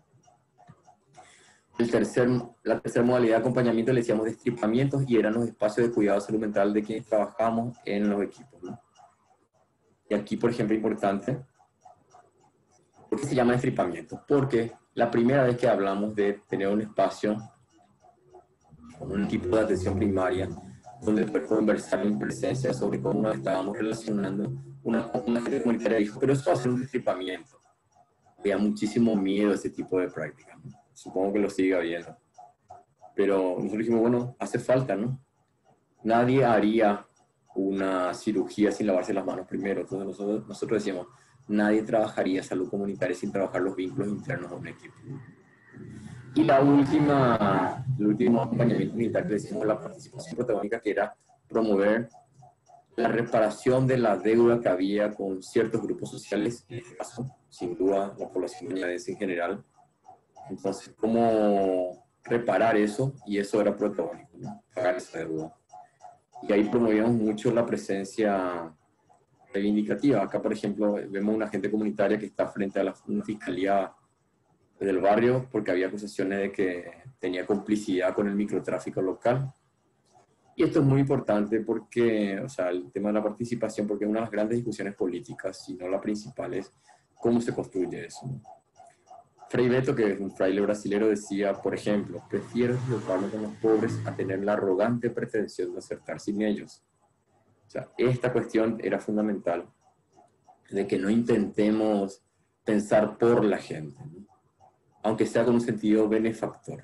La tercera modalidad de acompañamiento le decíamos destripamientos, y eran los espacios de cuidado de salud mental de quienes trabajamos en los equipos, ¿no? Y aquí, por ejemplo, importante, ¿por qué se llama destripamiento? Porque la primera vez que hablamos de tener un espacio con un equipo de atención primaria, donde poder conversar en presencia sobre cómo nos estábamos relacionando, una gente comunitaria dijo, pero eso va a ser un destripamiento. Había muchísimo miedo a ese tipo de prácticas, ¿no? Supongo que lo sigue habiendo. Pero nosotros dijimos, bueno, hace falta, ¿no? Nadie haría una cirugía sin lavarse las manos primero. Entonces nosotros decíamos, nadie trabajaría salud comunitaria sin trabajar los vínculos internos de un equipo. Y el último acompañamiento militar que decimos, la participación protagónica, que era promover la reparación de la deuda que había con ciertos grupos sociales, en este caso, sin duda, la población bangladeña en general. Entonces, ¿cómo reparar eso? Y eso era protagónico, ¿no? Pagar esa deuda. Y ahí promovíamos mucho la presencia reivindicativa. Acá, por ejemplo, vemos una agente comunitaria que está frente a una fiscalía del barrio porque había acusaciones de que tenía complicidad con el microtráfico local. Y esto es muy importante porque, o sea, el tema de la participación, porque una de las grandes discusiones políticas, si no la principal, es cómo se construye eso, ¿no? Frei Beto, que es un fraile brasilero, decía, por ejemplo, prefiero equivocarme con los pobres a tener la arrogante pretensión de acertar sin ellos. O sea, esta cuestión era fundamental, de que no intentemos pensar por la gente, ¿no? Aunque sea con un sentido benefactor.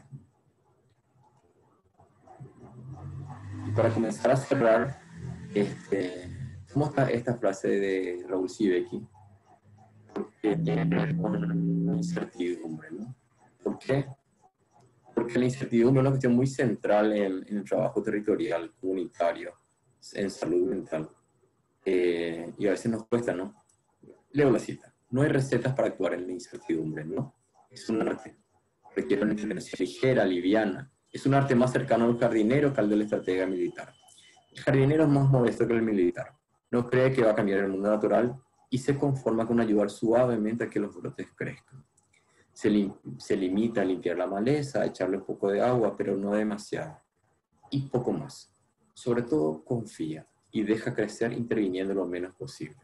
Y para comenzar a cerrar, ¿cómo está esta frase de Raúl Sibeki? Porque tiene que ver con la incertidumbre, ¿no? ¿Por qué? Porque la incertidumbre es una cuestión muy central en el trabajo territorial, comunitario, en salud mental. Y a veces nos cuesta, ¿no? Leo la cita. No hay recetas para actuar en la incertidumbre, ¿no? Es un arte. Requiere una intervención ligera, liviana. Es un arte más cercano al jardinero que al del estratega militar. El jardinero es más modesto que el militar. No cree que va a cambiar el mundo natural y se conforma con ayudar suavemente a que los brotes crezcan. Se limita a limpiar la maleza, a echarle un poco de agua, pero no demasiado. Y poco más. Sobre todo confía y deja crecer interviniendo lo menos posible.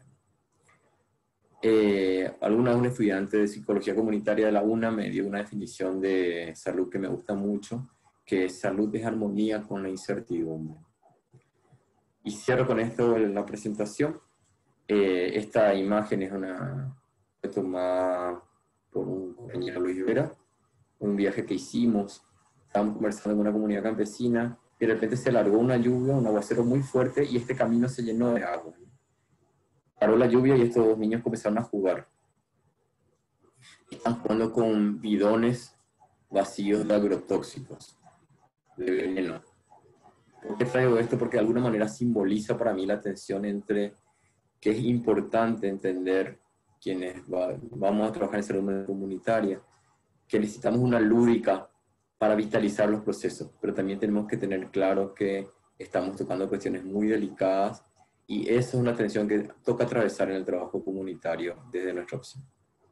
Alguna vez un estudiante de psicología comunitaria de la UNA me dio una definición de salud que me gusta mucho, que salud es armonía con la incertidumbre. Y cierro con esto la presentación. Esta imagen fue tomada por un compañero, Luis Vera, un viaje que hicimos. Estábamos conversando con una comunidad campesina y de repente se largó una lluvia, un aguacero muy fuerte, y este camino se llenó de agua. Paró la lluvia y estos 2 niños comenzaron a jugar. Están jugando con bidones vacíos de agrotóxicos, de veneno. ¿Por qué traigo esto? Porque de alguna manera simboliza para mí la tensión entre que es importante entender quienes vamos a trabajar en salud comunitaria, que necesitamos una lúdica para vitalizar los procesos, pero también tenemos que tener claro que estamos tocando cuestiones muy delicadas y esa es una tensión que toca atravesar en el trabajo comunitario desde nuestra opción.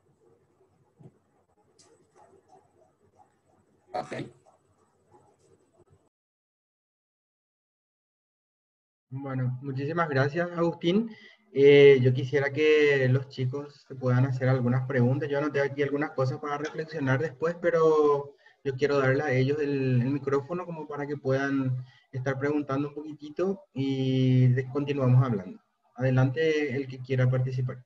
Okay. Bueno, muchísimas gracias, Agustín. Yo quisiera que los chicos se puedan hacer algunas preguntas. Yo anoté aquí algunas cosas para reflexionar después, pero yo quiero darle a ellos el micrófono como para que puedan estar preguntando un poquitito y continuamos hablando. Adelante el que quiera participar.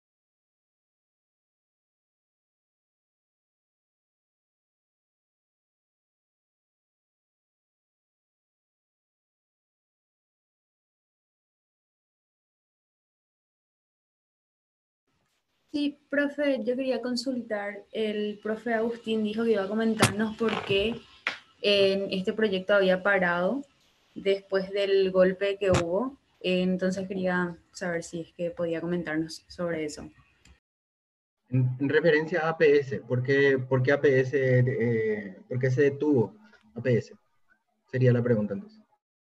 Sí, profe, yo quería consultar. El profe Agustín dijo que iba a comentarnos por qué en este proyecto había parado después del golpe que hubo. Entonces quería saber si es que podía comentarnos sobre eso. En referencia a APS, por qué APS, por qué se detuvo APS? Sería la pregunta entonces.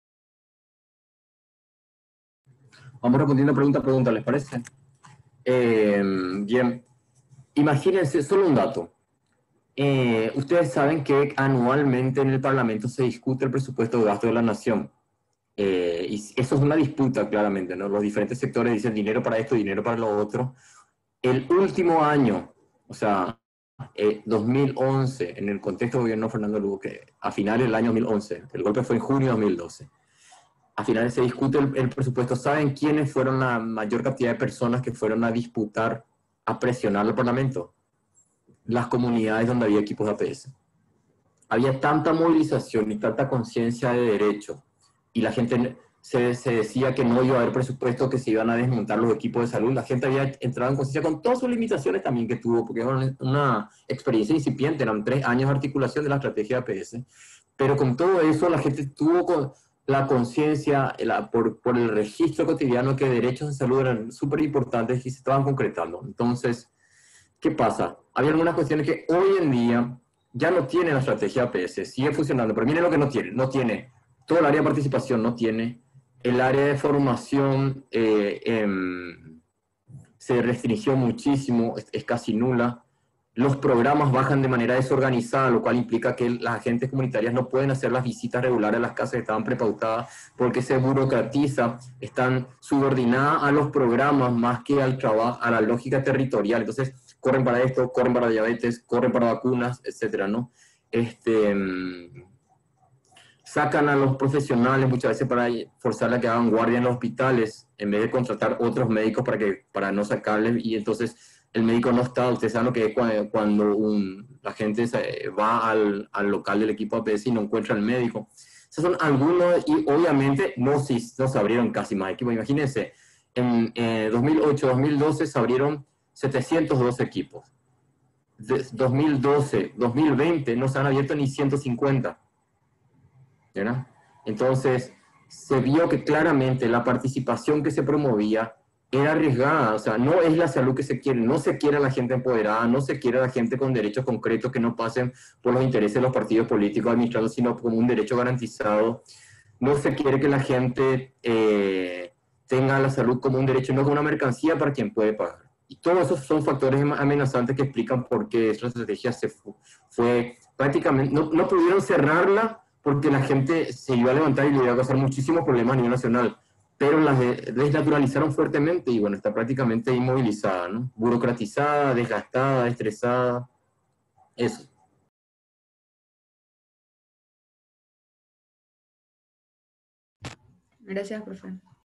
Vamos respondiendo pregunta a pregunta, ¿les parece? Bien, imagínense, solo un dato. Ustedes saben que anualmente en el Parlamento se discute el presupuesto de gasto de la nación. Y eso es una disputa, claramente, ¿no? Los diferentes sectores dicen dinero para esto, dinero para lo otro. El último año, o sea, 2011, en el contexto del gobierno de Fernando Lugo, que a finales del año 2011, el golpe fue en junio de 2012, a finales se discute el presupuesto. ¿Saben quiénes fueron la mayor cantidad de personas que fueron a disputar, a presionar al Parlamento? Las comunidades donde había equipos de APS. Había tanta movilización y tanta conciencia de derecho, y la gente se decía que no iba a haber presupuesto, que se iban a desmontar los equipos de salud. La gente había entrado en conciencia con todas sus limitaciones también que tuvo, porque era una experiencia incipiente, eran 3 años de articulación de la estrategia de APS, pero con todo eso la gente tuvo la conciencia por el registro cotidiano que derechos de salud eran súper importantes y se estaban concretando. Entonces, ¿qué pasa? Había algunas cuestiones que hoy en día ya no tiene la estrategia APS, sigue funcionando, pero miren lo que no tiene. No tiene todo el área de participación, no tiene el área de formación, se restringió muchísimo, es casi nula. Los programas bajan de manera desorganizada, lo cual implica que las agentes comunitarias no pueden hacer las visitas regulares a las casas que estaban prepautadas porque se burocratiza, están subordinadas a los programas más que al trabajo, a la lógica territorial. Entonces, corren para esto, corren para diabetes, corren para vacunas, etcétera, ¿no? Sacan a los profesionales muchas veces para forzarles a que hagan guardia en los hospitales en vez de contratar otros médicos para no sacarles, y entonces el médico no está. Ustedes saben lo que es cuando la gente va al local del equipo APS y no encuentra al médico. Esos son algunos, y obviamente no se abrieron casi más equipos. Imagínense, en 2008-2012 se abrieron 702 equipos. De 2012, 2020 no se han abierto ni 150. ¿verdad? Entonces, se vio que claramente la participación que se promovía era arriesgada. O sea, no es la salud que se quiere, no se quiere a la gente empoderada, no se quiere a la gente con derechos concretos que no pasen por los intereses de los partidos políticos administrados, sino como un derecho garantizado. No se quiere que la gente tenga la salud como un derecho, no como una mercancía para quien puede pagar. Y todos esos son factores amenazantes que explican por qué esta estrategia fue prácticamente, no pudieron cerrarla porque la gente se iba a levantar y le iba a causar muchísimos problemas a nivel nacional, pero las desnaturalizaron fuertemente y bueno, está prácticamente inmovilizada, ¿no? Burocratizada, desgastada, estresada, eso. Gracias, profe.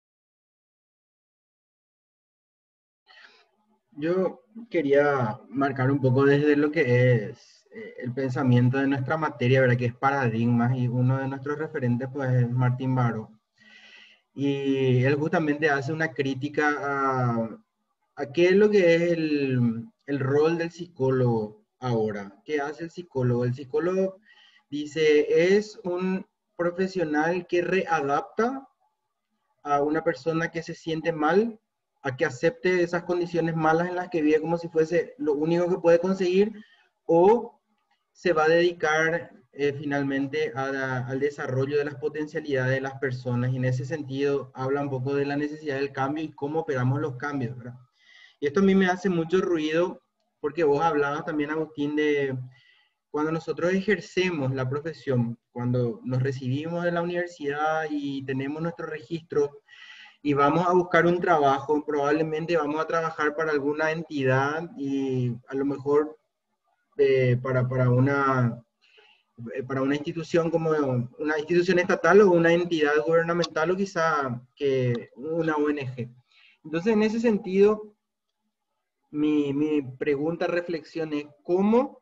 Yo quería marcar un poco desde lo que es el pensamiento de nuestra materia, ¿verdad? Que es paradigmas, y uno de nuestros referentes pues es Martín Baró. Y él justamente hace una crítica a qué es lo que es el rol del psicólogo ahora. ¿Qué hace el psicólogo? El psicólogo dice, es un profesional que readapta a una persona que se siente mal, a que acepte esas condiciones malas en las que vive como si fuese lo único que puede conseguir, o se va a dedicar finalmente al desarrollo de las potencialidades de las personas, y en ese sentido habla un poco de la necesidad del cambio y cómo operamos los cambios, ¿verdad? Y esto a mí me hace mucho ruido porque vos hablabas también, Agustín, de cuando nosotros ejercemos la profesión, cuando nos recibimos de la universidad y tenemos nuestro registro y vamos a buscar un trabajo, probablemente vamos a trabajar para alguna entidad y a lo mejor para una institución como una institución estatal o una entidad gubernamental, o quizá que una ONG. Entonces, en ese sentido, mi pregunta, reflexión es cómo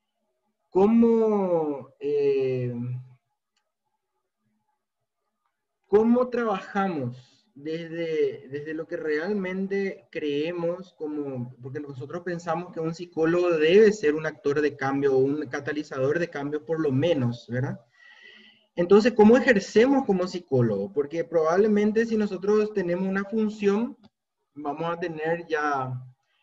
trabajamos desde lo que realmente creemos, porque nosotros pensamos que un psicólogo debe ser un actor de cambio o un catalizador de cambio por lo menos, ¿verdad? Entonces, ¿cómo ejercemos como psicólogo? Porque probablemente si nosotros tenemos una función, vamos a tener ya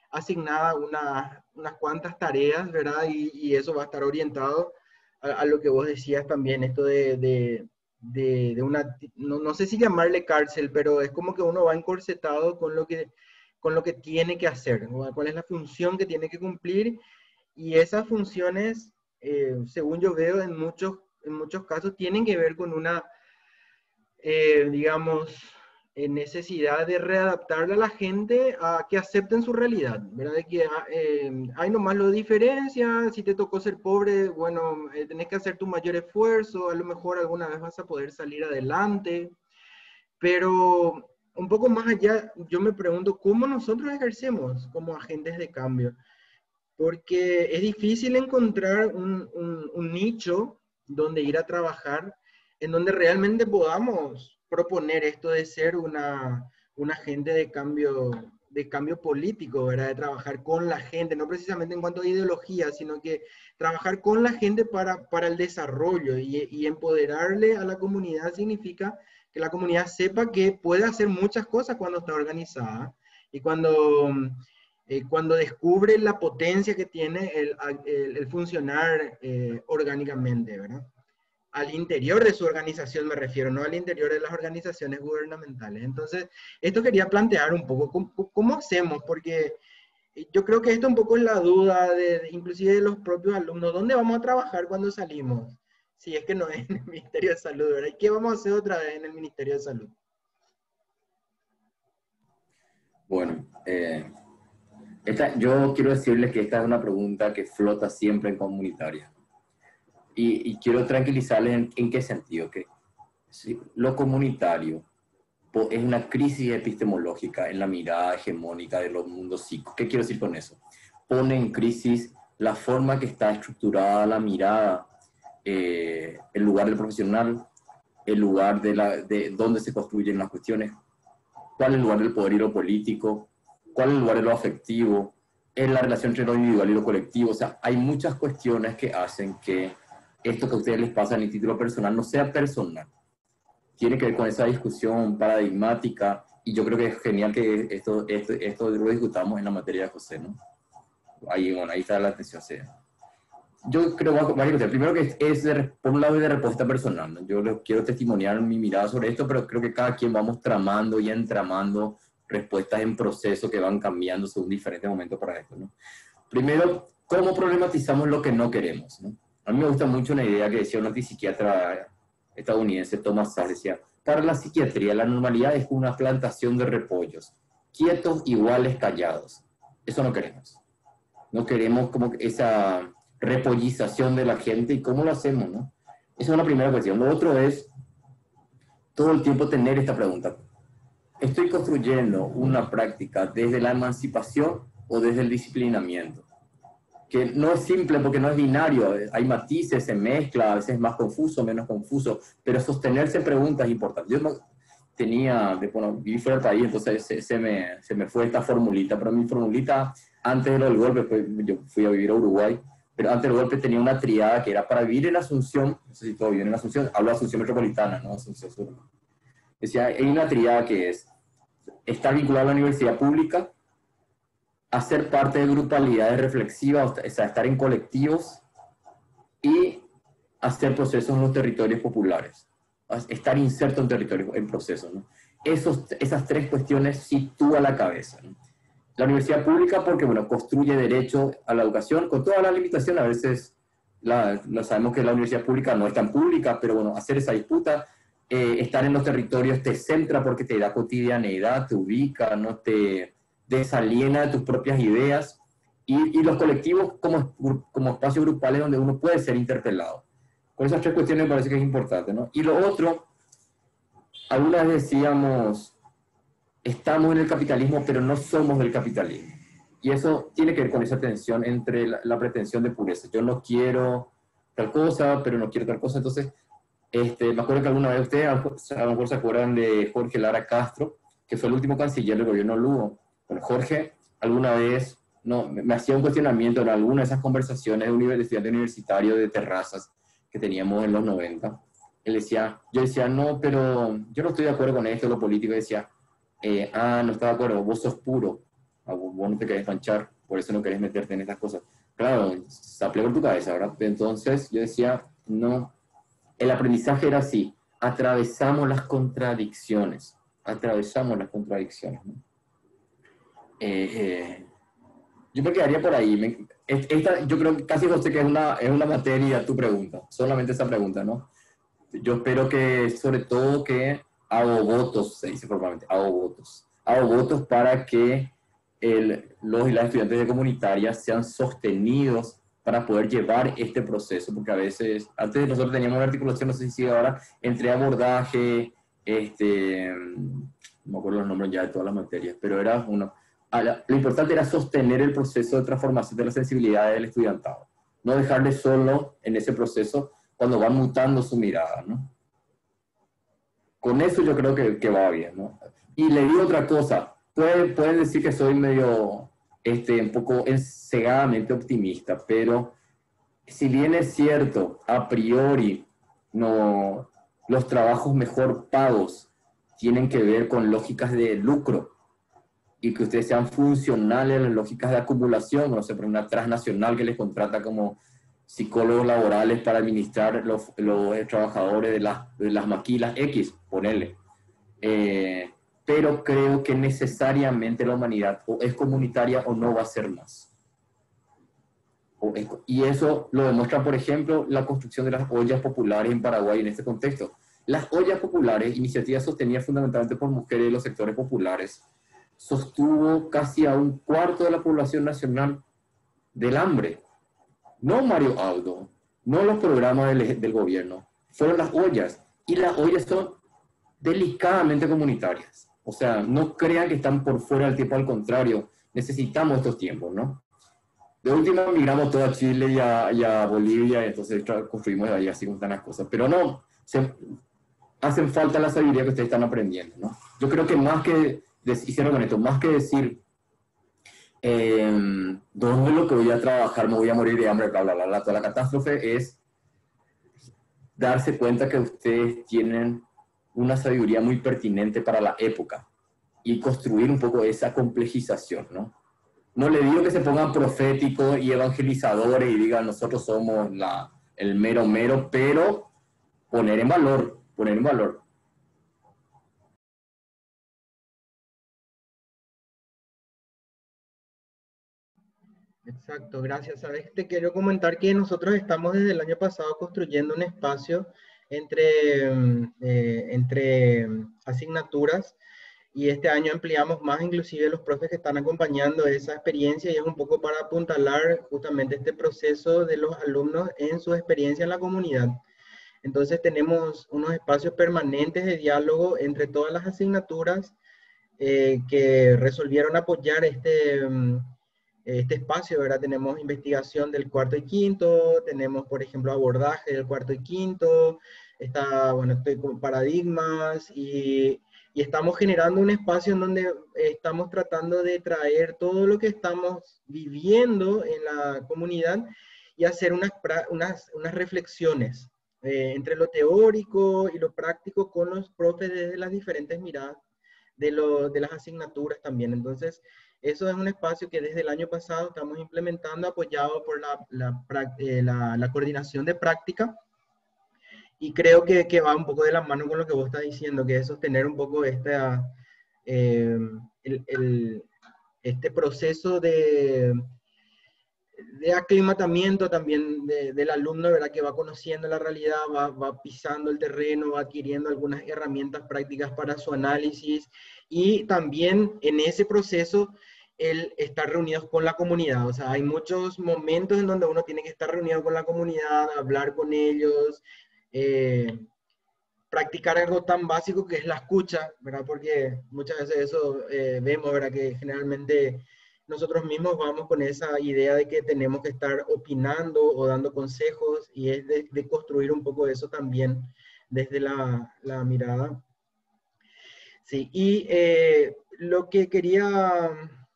asignadas unas cuantas tareas, ¿verdad? Y eso va a estar orientado a lo que vos decías también, esto de una, no sé si llamarle cárcel, pero es como que uno va encorsetado con lo que tiene que hacer, ¿no? Cuál es la función que tiene que cumplir, y esas funciones, según yo veo, en muchos casos tienen que ver con una, digamos, necesidad de readaptarle a la gente a que acepten su realidad, ¿verdad? De que hay nomás lo de diferencia, si te tocó ser pobre, bueno, tenés que hacer tu mayor esfuerzo, a lo mejor alguna vez vas a poder salir adelante, pero un poco más allá, yo me pregunto cómo nosotros ejercemos como agentes de cambio, porque es difícil encontrar un nicho donde ir a trabajar, en donde realmente podamos proponer esto de ser un agente de cambio político, ¿verdad? De trabajar con la gente, no precisamente en cuanto a ideología, sino que trabajar con la gente para el desarrollo, y empoderarle a la comunidad significa que la comunidad sepa que puede hacer muchas cosas cuando está organizada, y cuando descubre la potencia que tiene el funcionar orgánicamente, ¿verdad? Al interior de su organización me refiero, no al interior de las organizaciones gubernamentales. Entonces, esto quería plantear un poco, ¿cómo hacemos? Porque yo creo que esto un poco es la duda, inclusive de los propios alumnos, ¿dónde vamos a trabajar cuando salimos? Si es que no es en el Ministerio de Salud, ¿verdad? ¿Y qué vamos a hacer otra vez en el Ministerio de Salud? Bueno, yo quiero decirles que esta es una pregunta que flota siempre en comunitaria. Y quiero tranquilizarles en qué sentido. Que sí, lo comunitario es una crisis epistemológica en la mirada hegemónica de los mundos psicos. ¿Qué quiero decir con eso? Pone en crisis la forma que está estructurada la mirada, el lugar del profesional, el lugar de dónde se construyen las cuestiones, cuál es el lugar del poder y lo político, cuál es el lugar de lo afectivo, en la relación entre lo individual y lo colectivo. O sea, hay muchas cuestiones que hacen que esto que a ustedes les pasa en el título personal no sea personal. Tiene que ver con esa discusión paradigmática, y yo creo que es genial que esto lo discutamos en la materia de José, ¿no? Ahí, bueno, ahí está la atención. Sí. Yo creo que primero que por un lado es de respuesta personal, ¿no? Yo les quiero testimoniar mi mirada sobre esto, pero creo que cada quien vamos tramando y entramando respuestas en proceso que van cambiando según diferentes momentos para esto, ¿no? Primero, ¿cómo problematizamos lo que no queremos, ¿no? A mí me gusta mucho una idea que decía un antipsiquiatra estadounidense, Thomas Sachs, decía: para la psiquiatría, la normalidad es una plantación de repollos, quietos, iguales, callados. Eso no queremos. No queremos como esa repollización de la gente. ¿Y cómo lo hacemos, no? Esa es una primera cuestión. Lo otro es todo el tiempo tener esta pregunta: ¿estoy construyendo una práctica desde la emancipación o desde el disciplinamiento? Que no es simple porque no es binario, hay matices, se mezcla, a veces es más confuso, menos confuso, pero sostenerse preguntas es importante. Yo viví fuera del país, entonces se me fue esta formulita, pero mi formulita antes del golpe, pues, yo fui a vivir a Uruguay, pero antes del golpe tenía una triada que era para vivir en Asunción, no sé si todo vive en Asunción, hablo de Asunción Metropolitana, no Asunción Sur. Decía, hay una triada que es estar vinculado a la universidad pública, hacer parte de grupalidades reflexivas, o sea, estar en colectivos, y hacer procesos en los territorios populares, estar inserto en territorios, en procesos, ¿no? Esas tres cuestiones sitúa la cabeza, ¿no? La universidad pública porque, bueno, construye derecho a la educación, con todas las limitaciones. A veces sabemos que la universidad pública no es tan pública, pero bueno, hacer esa disputa, estar en los territorios te centra porque te da cotidianeidad, te ubica, no te desaliena de tus propias ideas, y los colectivos como espacios grupales donde uno puede ser interpelado. Con esas tres cuestiones me parece que es importante, ¿no? Y lo otro, algunas decíamos, estamos en el capitalismo, pero no somos del capitalismo. Y eso tiene que ver con esa tensión entre la pretensión de pureza. Yo no quiero tal cosa, pero no quiero tal cosa. Entonces, me acuerdo que alguna vez ustedes a lo mejor se acuerdan de Jorge Lara Castro, que fue el último canciller del gobierno Lugo. Bueno, Jorge alguna vez me hacía un cuestionamiento en alguna de esas conversaciones de estudiante universitario de terrazas que teníamos en los 90. Yo decía, no, pero yo no estoy de acuerdo con esto, lo político. Y decía, no está de acuerdo, vos sos puro. vos no te querés manchar, por eso no querés meterte en estas cosas. Claro, saplé por tu cabeza, ¿verdad? Entonces yo decía, no, el aprendizaje era así, atravesamos las contradicciones, ¿no? Yo me quedaría por ahí. Yo creo que casi José que es una materia tu pregunta, solamente esa pregunta, ¿no? Yo espero que, sobre todo, que hago votos, se dice formalmente, hago votos para que los y las estudiantes de comunitaria sean sostenidos para poder llevar este proceso, porque a veces, antes nosotros teníamos una articulación, no sé si sigue ahora, entre abordaje, no me acuerdo los nombres ya de todas las materias, pero era uno. Lo importante era sostener el proceso de transformación de la sensibilidad del estudiantado, no dejarle solo en ese proceso cuando van mutando su mirada, ¿no? Con eso yo creo que va bien, ¿no? Y le digo otra cosa, pueden decir que soy medio, un poco cegadamente optimista, pero si bien es cierto, a priori, no, los trabajos mejor pagos tienen que ver con lógicas de lucro, y que ustedes sean funcionales a las lógicas de acumulación, no sé, por una transnacional que les contrata como psicólogos laborales para administrar los trabajadores de las maquilas X, ponele. Pero creo que necesariamente la humanidad o es comunitaria o no va a ser más. Y eso lo demuestra, por ejemplo, la construcción de las ollas populares en Paraguay en este contexto. Las ollas populares, iniciativas sostenidas fundamentalmente por mujeres de los sectores populares, sostuvo casi a un cuarto de la población nacional del hambre. No Mario Aldo, no los programas del gobierno, fueron las ollas. Y las ollas son delicadamente comunitarias. O sea, no crean que están por fuera del tiempo, al contrario, necesitamos estos tiempos, ¿no? De última migramos todo a Chile y a Bolivia, y entonces construimos ahí así como están las cosas. Pero no, hacen falta la sabiduría que ustedes están aprendiendo, ¿no? Yo creo que más que, hicieron con esto, más que decir, ¿dónde es lo que voy a trabajar? Me voy a morir de hambre, bla, bla, bla, bla. Toda la catástrofe es darse cuenta que ustedes tienen una sabiduría muy pertinente para la época y construir un poco esa complejización, ¿no? No le digo que se pongan proféticos y evangelizadores y digan nosotros somos el mero mero, pero poner en valor, poner en valor. Exacto, gracias. Sabes, te quiero comentar que nosotros estamos desde el año pasado construyendo un espacio entre asignaturas, y este año ampliamos más inclusive los profes que están acompañando esa experiencia, y es un poco para apuntalar justamente este proceso de los alumnos en su experiencia en la comunidad. Entonces tenemos unos espacios permanentes de diálogo entre todas las asignaturas que resolvieron apoyar este espacio, ¿verdad? Tenemos investigación del cuarto y quinto, tenemos, por ejemplo, abordaje del cuarto y quinto, está, bueno, estoy con paradigmas, y estamos generando un espacio en donde estamos tratando de traer todo lo que estamos viviendo en la comunidad y hacer unas reflexiones entre lo teórico y lo práctico con los profes desde las diferentes miradas de las asignaturas también. Entonces, eso es un espacio que desde el año pasado estamos implementando, apoyado por la coordinación de práctica, y creo que va un poco de la mano con lo que vos estás diciendo, que es sostener un poco este proceso de aclimatamiento también del alumno, ¿verdad? Que va conociendo la realidad, va pisando el terreno, va adquiriendo algunas herramientas prácticas para su análisis, y también en ese proceso el estar reunidos con la comunidad. O sea, hay muchos momentos en donde uno tiene que estar reunido con la comunidad, hablar con ellos, practicar algo tan básico que es la escucha, ¿verdad? Porque muchas veces eso vemos, ¿verdad? Que generalmente nosotros mismos vamos con esa idea de que tenemos que estar opinando o dando consejos, y es de construir un poco eso también desde la mirada. Sí, y lo que quería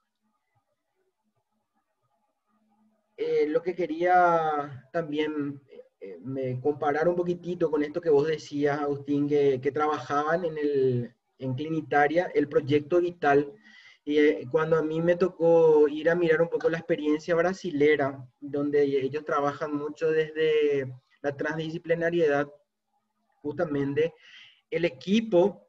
también comparar un poquitito con esto que vos decías, Agustín, que trabajaban en Clinitaria, el proyecto Vital, Y cuando a mí me tocó ir a mirar un poco la experiencia brasilera, donde ellos trabajan mucho desde la transdisciplinariedad, justamente el equipo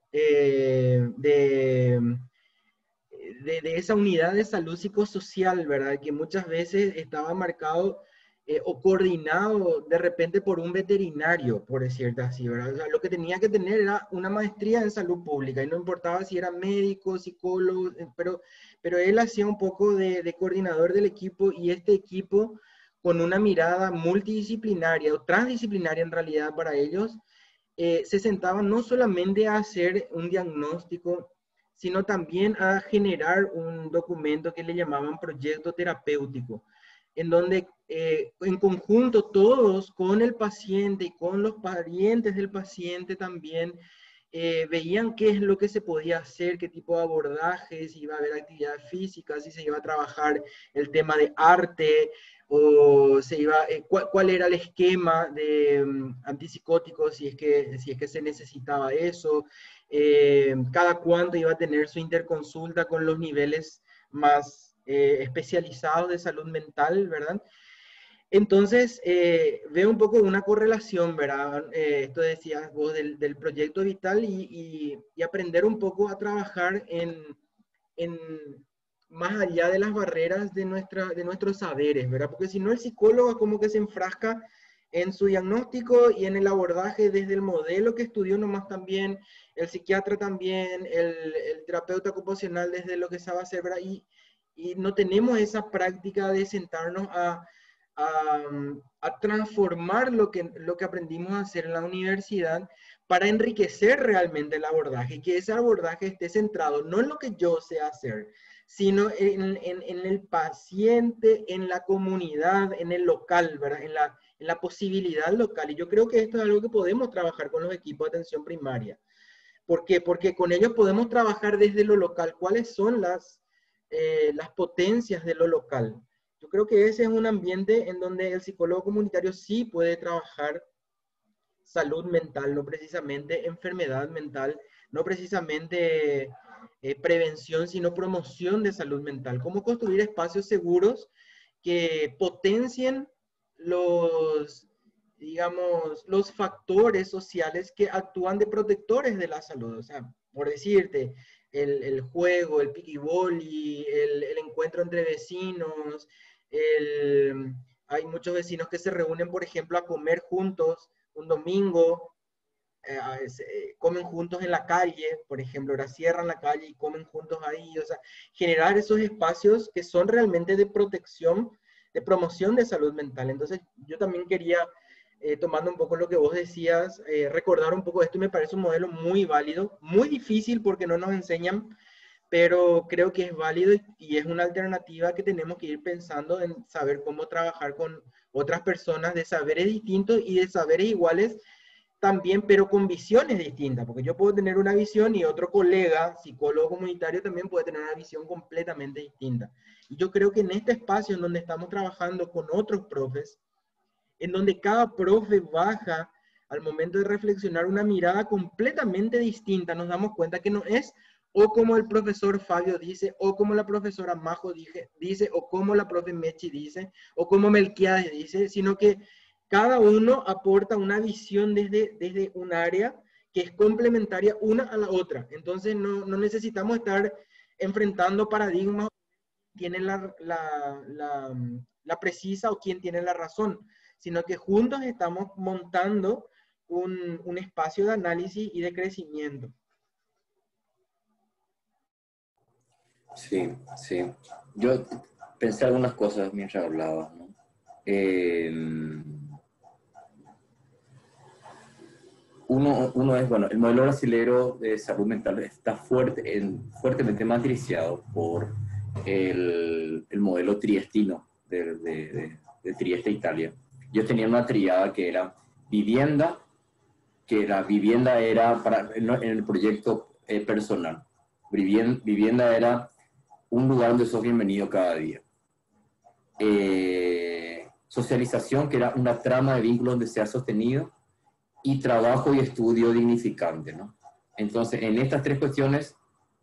de esa unidad de salud psicosocial, ¿verdad? Que muchas veces estaba marcado o coordinado de repente por un veterinario, por decirte así, ¿verdad? O sea, lo que tenía que tener era una maestría en salud pública y no importaba si era médico, psicólogo, pero él hacía un poco de coordinador del equipo y este equipo con una mirada multidisciplinaria o transdisciplinaria en realidad para ellos, se sentaban no solamente a hacer un diagnóstico, sino también a generar un documento que le llamaban proyecto terapéutico, en donde en conjunto todos con el paciente y con los parientes del paciente también veían qué es lo que se podía hacer, qué tipo de abordajes, si iba a haber actividad física, si se iba a trabajar el tema de arte, o se iba, cuál era el esquema de antipsicóticos, si es que se necesitaba eso, cada cuánto iba a tener su interconsulta con los niveles más especializados de salud mental, ¿verdad? Entonces, veo un poco una correlación, ¿verdad? Esto decías vos del proyecto vital y aprender un poco a trabajar en más allá de las barreras de nuestros saberes, ¿verdad? Porque si no, el psicólogo como que se enfrasca en su diagnóstico y en el abordaje desde el modelo que estudió nomás también, el psiquiatra también, el terapeuta ocupacional desde lo que sabe hacer, ¿verdad? Y no tenemos esa práctica de sentarnos a transformar lo que aprendimos a hacer en la universidad para enriquecer realmente el abordaje, y que ese abordaje esté centrado no en lo que yo sé hacer, sino en el paciente, en la comunidad, en el local, ¿verdad? En la posibilidad local. Y yo creo que esto es algo que podemos trabajar con los equipos de atención primaria. ¿Por qué? Porque con ellos podemos trabajar desde lo local. ¿Cuáles son las potencias de lo local? Yo creo que ese es un ambiente en donde el psicólogo comunitario sí puede trabajar salud mental, no precisamente enfermedad mental, no precisamente prevención, sino promoción de salud mental. Cómo construir espacios seguros que potencien digamos, los factores sociales que actúan de protectores de la salud. O sea, por decirte, el juego, el piquiboli, el encuentro entre vecinos, hay muchos vecinos que se reúnen, por ejemplo, a comer juntos un domingo, comen juntos en la calle, por ejemplo, ahora cierran la calle y comen juntos ahí, o sea, generar esos espacios que son realmente de protección, de promoción de salud mental. Entonces, yo también quería, tomando un poco lo que vos decías, recordar un poco esto, y me parece un modelo muy válido, muy difícil porque no nos enseñan, pero creo que es válido y es una alternativa que tenemos que ir pensando en saber cómo trabajar con otras personas de saberes distintos y de saberes iguales también, pero con visiones distintas, porque yo puedo tener una visión y otro colega, psicólogo comunitario, también puede tener una visión completamente distinta. Y yo creo que en este espacio en donde estamos trabajando con otros profes, en donde cada profe baja al momento de reflexionar una mirada completamente distinta, nos damos cuenta que no es o como el profesor Fabio dice, o como la profesora Majo dice, o como la profe Mechi dice, o como Melquiades dice, sino que cada uno aporta una visión desde un área que es complementaria una a la otra. Entonces no necesitamos estar enfrentando paradigmas, quién tiene la precisa o quién tiene la razón, sino que juntos estamos montando un espacio de análisis y de crecimiento. Sí, sí. Yo pensé algunas cosas mientras hablaba, ¿no? Uno es, bueno, el modelo brasilero de salud mental está fuertemente matriciado por el modelo triestino de Trieste, Italia. Ellos tenían una triada que era vivienda, que la vivienda era en el proyecto personal. Vivienda era un lugar donde sos bienvenido cada día. Socialización, que era una trama de vínculos donde sea sostenido, y trabajo y estudio dignificante, ¿no? Entonces, en estas tres cuestiones,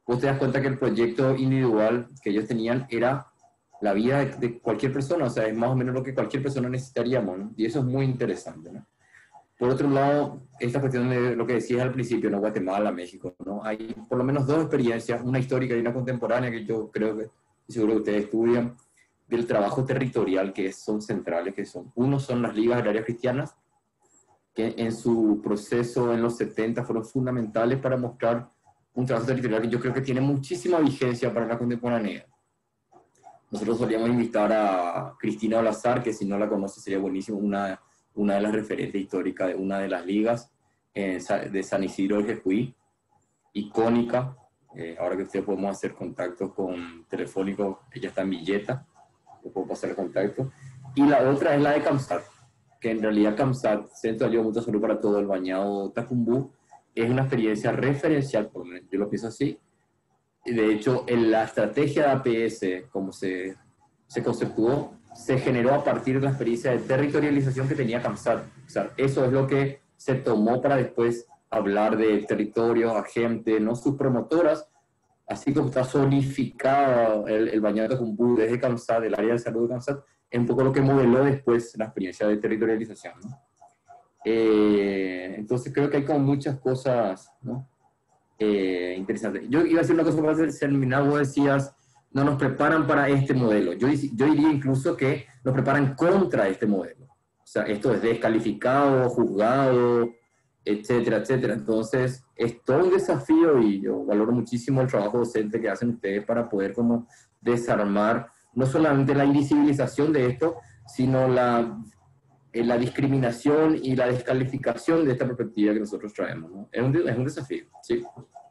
vos te das cuenta que el proyecto individual que ellos tenían era la vida de cualquier persona, o sea, es más o menos lo que cualquier persona necesitaríamos, ¿no? Y eso es muy interesante, ¿no? Por otro lado, esta cuestión de lo que decías al principio, ¿no? Guatemala, México, ¿no? Hay por lo menos dos experiencias, una histórica y una contemporánea, que yo creo que seguro que ustedes estudian, del trabajo territorial que son centrales, que son, uno son las ligas agrarias cristianas, que en su proceso en los 70 fueron fundamentales para mostrar un trabajo territorial que yo creo que tiene muchísima vigencia para la contemporaneidad. Nosotros solíamos invitar a Cristina Olazar, que si no la conoce sería buenísimo, una de las referentes históricas de una de las ligas de San Isidro del Jejuí, icónica. Ahora que ustedes podemos hacer contactos con telefónicos, ella está en Villeta, le puedo pasar el contacto. Y la otra es la de CAMSAT, que en realidad CAMSAT, Centro de Ayuda Mutua Salud para Todo el Bañado Tacumbú, es una experiencia referencial, yo lo pienso así. De hecho, en la estrategia de APS, como se conceptuó, se generó a partir de la experiencia de territorialización que tenía CAMSAT. O sea, eso es lo que se tomó para después hablar de territorio, a gente, no sus promotoras, así como está zonificado el bañado de Tacumbú desde CAMSAT, del área de salud de CAMSAT, es un poco lo que modeló después la experiencia de territorialización, ¿no? Entonces creo que hay como muchas cosas, ¿no? Interesantes. Yo iba a decir una cosa para terminar, vos decías, no nos preparan para este modelo. Yo diría incluso que nos preparan contra este modelo. O sea, esto es descalificado, juzgado, etcétera, etcétera. Entonces, es todo un desafío y yo valoro muchísimo el trabajo docente que hacen ustedes para poder como desarmar no solamente la invisibilización de esto, sino la discriminación y la descalificación de esta perspectiva que nosotros traemos, ¿no? Es un desafío, ¿sí?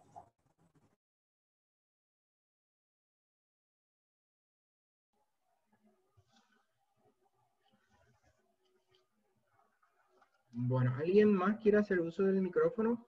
Bueno, ¿alguien más quiere hacer uso del micrófono?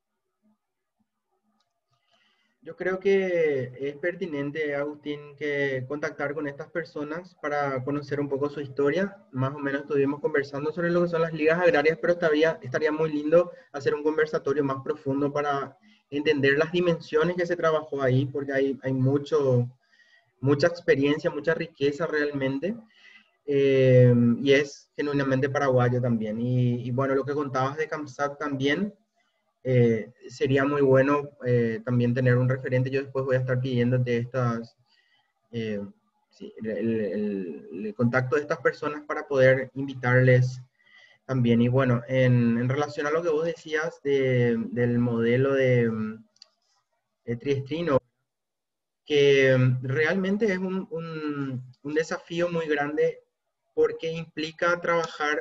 Yo creo que es pertinente, Agustín, que contactar con estas personas para conocer un poco su historia. Más o menos estuvimos conversando sobre lo que son las ligas agrarias, pero estaría muy lindo hacer un conversatorio más profundo para entender las dimensiones que se trabajó ahí, porque hay mucha experiencia, mucha riqueza realmente. Y es genuinamente paraguayo también. Y bueno, lo que contabas de CAMSAT también, sería muy bueno también tener un referente. Yo después voy a estar pidiéndote eh, sí, el contacto de estas personas para poder invitarles también. Y bueno, en relación a lo que vos decías del modelo de Triestrino, que realmente es un desafío muy grande porque implica trabajar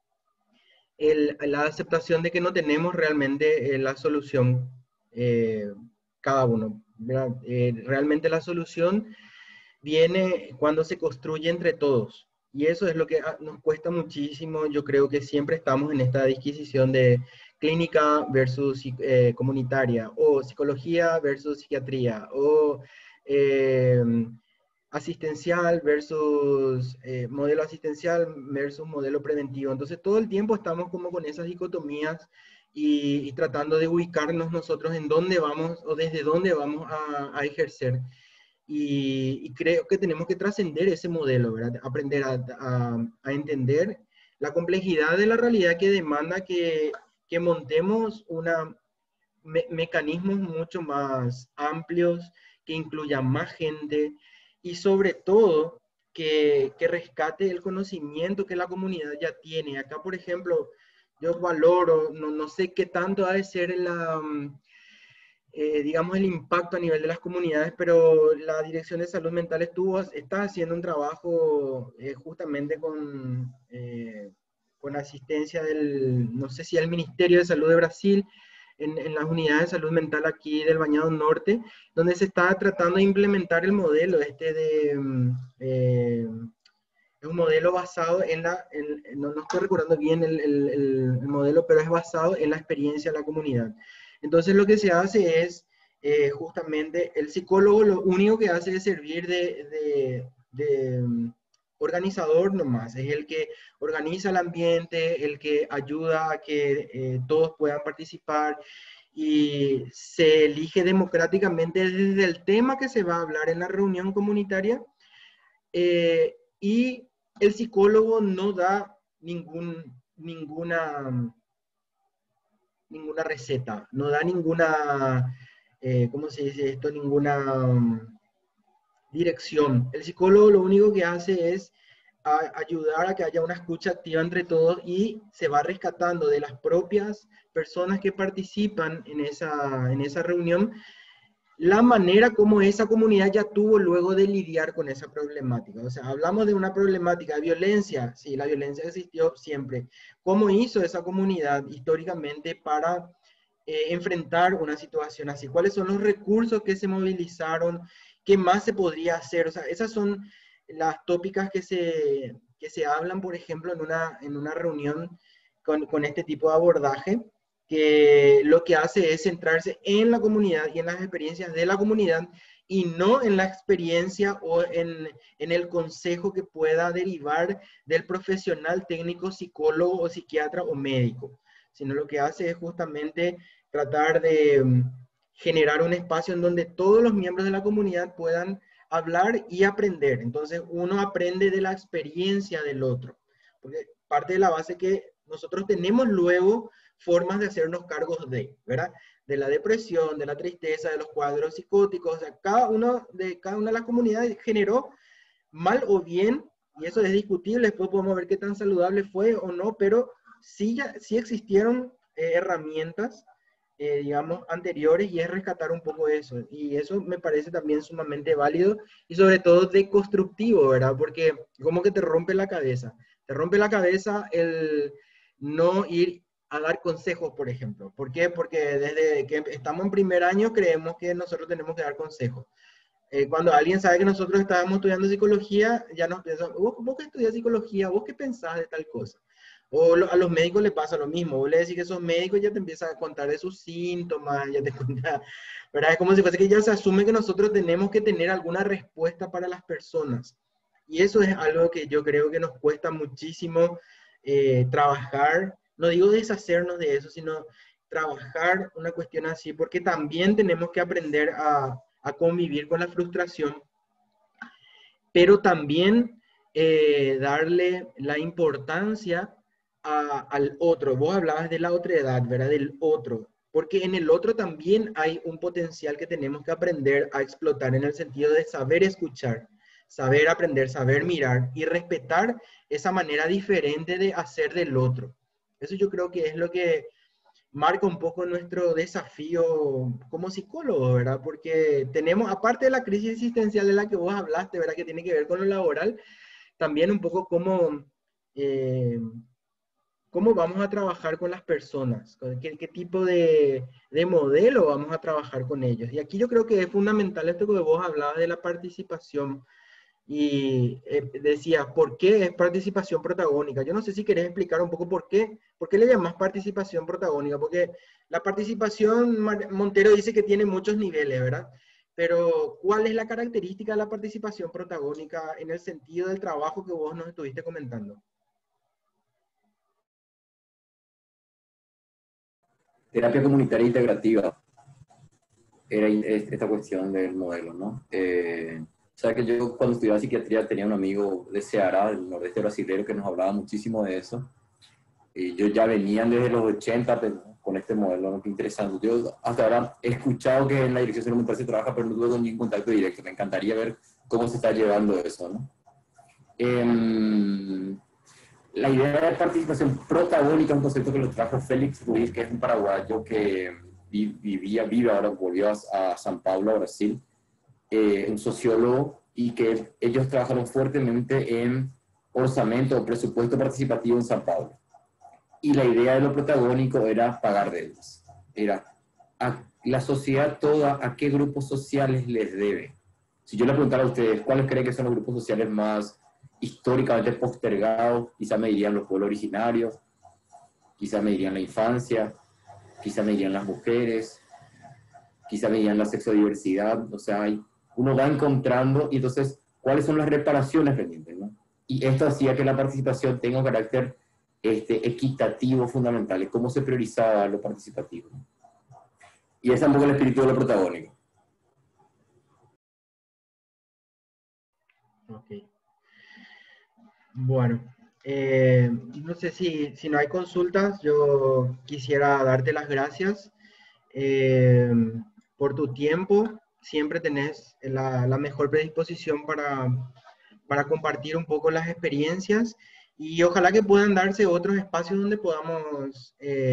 la aceptación de que no tenemos realmente la solución cada uno, ¿verdad? Realmente la solución viene cuando se construye entre todos. Y eso es lo que nos cuesta muchísimo. Yo creo que siempre estamos en esta disquisición de clínica versus comunitaria, o psicología versus psiquiatría, o eh, asistencial versus modelo asistencial versus modelo preventivo. Entonces todo el tiempo estamos como con esas dicotomías y tratando de ubicarnos nosotros en dónde vamos o desde dónde vamos a ejercer. Y creo que tenemos que trascender ese modelo, ¿verdad? Aprender a entender la complejidad de la realidad que demanda que montemos mecanismos mucho más amplios, que incluyan más gente y sobre todo que rescate el conocimiento que la comunidad ya tiene. Acá, por ejemplo, yo valoro, no sé qué tanto ha de ser digamos, el impacto a nivel de las comunidades, pero la Dirección de Salud Mental está haciendo un trabajo justamente con asistencia no sé si el Ministerio de Salud de Brasil, en las unidades de salud mental aquí del Bañado Norte, donde se está tratando de implementar el modelo es un modelo basado no estoy recordando bien el modelo, pero es basado en la experiencia de la comunidad. Entonces lo que se hace es, justamente, el psicólogo lo único que hace es servir de organizador nomás, es el que organiza el ambiente, el que ayuda a que todos puedan participar y se elige democráticamente desde el tema que se va a hablar en la reunión comunitaria, y el psicólogo no da ninguna receta, no da ninguna, ¿cómo se dice esto? Ninguna dirección. El psicólogo lo único que hace es ayudar a que haya una escucha activa entre todos y se va rescatando de las propias personas que participan en esa reunión la manera como esa comunidad ya tuvo luego de lidiar con esa problemática. O sea, hablamos de una problemática de violencia, sí, la violencia existió siempre. ¿Cómo hizo esa comunidad históricamente para enfrentar una situación así? ¿Cuáles son los recursos que se movilizaron? ¿Qué más se podría hacer? O sea, esas son las tópicas que se hablan, por ejemplo, en una reunión con este tipo de abordaje, que lo que hace es centrarse en la comunidad y en las experiencias de la comunidad y no en la experiencia o en el consejo que pueda derivar del profesional técnico, psicólogo o psiquiatra o médico, sino lo que hace es justamente tratar de generar un espacio en donde todos los miembros de la comunidad puedan hablar y aprender. Entonces uno aprende de la experiencia del otro, porque parte de la base que nosotros tenemos luego formas de hacernos cargos ¿verdad? De la depresión, de la tristeza, de los cuadros psicóticos. O sea, cada una de las comunidades generó mal o bien, y eso es discutible, después podemos ver qué tan saludable fue o no, pero sí existieron herramientas, digamos, anteriores, y es rescatar un poco eso. Y eso me parece también sumamente válido y sobre todo deconstructivo, ¿verdad? Porque como que te rompe la cabeza. Te rompe la cabeza el no ir a dar consejos, por ejemplo. ¿Por qué? Porque desde que estamos en primer año creemos que nosotros tenemos que dar consejos. Cuando alguien sabe que nosotros estábamos estudiando psicología, ya nos piensa, vos que estudias psicología, vos qué pensás de tal cosa. O a los médicos les pasa lo mismo, vos le decís que sos médico y ya te empieza a contar de sus síntomas, ya te cuenta, ¿verdad? Es como si fuese que ya se asume que nosotros tenemos que tener alguna respuesta para las personas. Y eso es algo que yo creo que nos cuesta muchísimo trabajar, no digo deshacernos de eso, sino trabajar una cuestión así, porque también tenemos que aprender a convivir con la frustración, pero también darle la importancia al otro. Vos hablabas de la otredad, ¿verdad? Del otro, porque en el otro también hay un potencial que tenemos que aprender a explotar en el sentido de saber escuchar, saber aprender, saber mirar y respetar esa manera diferente de hacer del otro. Eso yo creo que es lo que marca un poco nuestro desafío como psicólogo, ¿verdad? Porque tenemos, aparte de la crisis existencial de la que vos hablaste, ¿verdad? Que tiene que ver con lo laboral, también un poco cómo vamos a trabajar con las personas, qué tipo de modelo vamos a trabajar con ellos. Y aquí yo creo que es fundamental esto que vos hablabas de la participación. Y decía, ¿por qué es participación protagónica? Yo no sé si querés explicar un poco por qué le llamas participación protagónica, porque la participación, Montero dice que tiene muchos niveles, ¿verdad? Pero, ¿cuál es la característica de la participación protagónica en el sentido del trabajo que vos nos estuviste comentando? Terapia comunitaria integrativa era esta cuestión del modelo, ¿no? O sea que yo cuando estudiaba psiquiatría tenía un amigo de Ceará, del nordeste brasileño, que nos hablaba muchísimo de eso. Y yo ya venían desde los 80 con este modelo, ¿no? Qué interesante. Yo hasta ahora he escuchado que en la dirección salud mental se trabaja, pero no tuve ningún contacto directo. Me encantaría ver cómo se está llevando eso, ¿no? La idea de participación protagónica es un concepto que lo trajo Félix Ruiz, que es un paraguayo que vive ahora, volvió a San Paulo, a Brasil, un sociólogo, y que ellos trabajaron fuertemente en orzamento o presupuesto participativo en San Paulo. Y la idea de lo protagónico era pagar deudas. Era a la sociedad toda, a qué grupos sociales les debe. Si yo le preguntara a ustedes, ¿cuáles creen que son los grupos sociales más históricamente postergados? Quizá me dirían los pueblos originarios, quizá me dirían la infancia, quizá me dirían las mujeres, quizá me dirían la sexodiversidad. O sea, uno va encontrando, y entonces, ¿cuáles son las reparaciones pendientes, ¿no? Y esto hacía que la participación tenga un carácter equitativo fundamental. ¿Cómo se priorizaba lo participativo? Y ese es un poco el espíritu de lo protagónico. Ok. Bueno, no sé si no hay consultas, yo quisiera darte las gracias eh, por tu tiempo. Siempre tenés la mejor predisposición para compartir un poco las experiencias y ojalá que puedan darse otros espacios donde podamos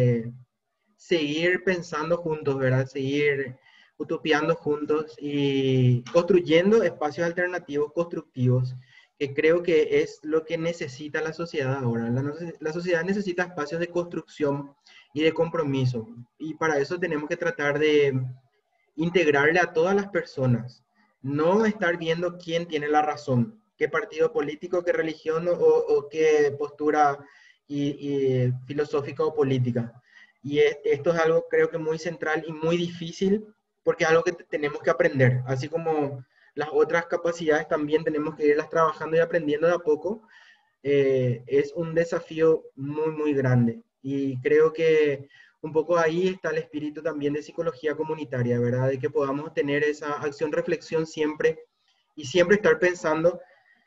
seguir pensando juntos, ¿verdad? Seguir utopiando juntos y construyendo espacios alternativos constructivos, que creo que es lo que necesita la sociedad ahora. La sociedad necesita espacios de construcción y de compromiso, y para eso tenemos que tratar de integrarle a todas las personas, no estar viendo quién tiene la razón, qué partido político, qué religión o qué postura y filosófica o política. Y esto es algo creo que muy central y muy difícil porque es algo que tenemos que aprender, así como las otras capacidades también tenemos que irlas trabajando y aprendiendo de a poco. Es un desafío muy, muy grande. Y creo que un poco ahí está el espíritu también de psicología comunitaria, ¿verdad? De que podamos tener esa acción-reflexión siempre y siempre estar pensando,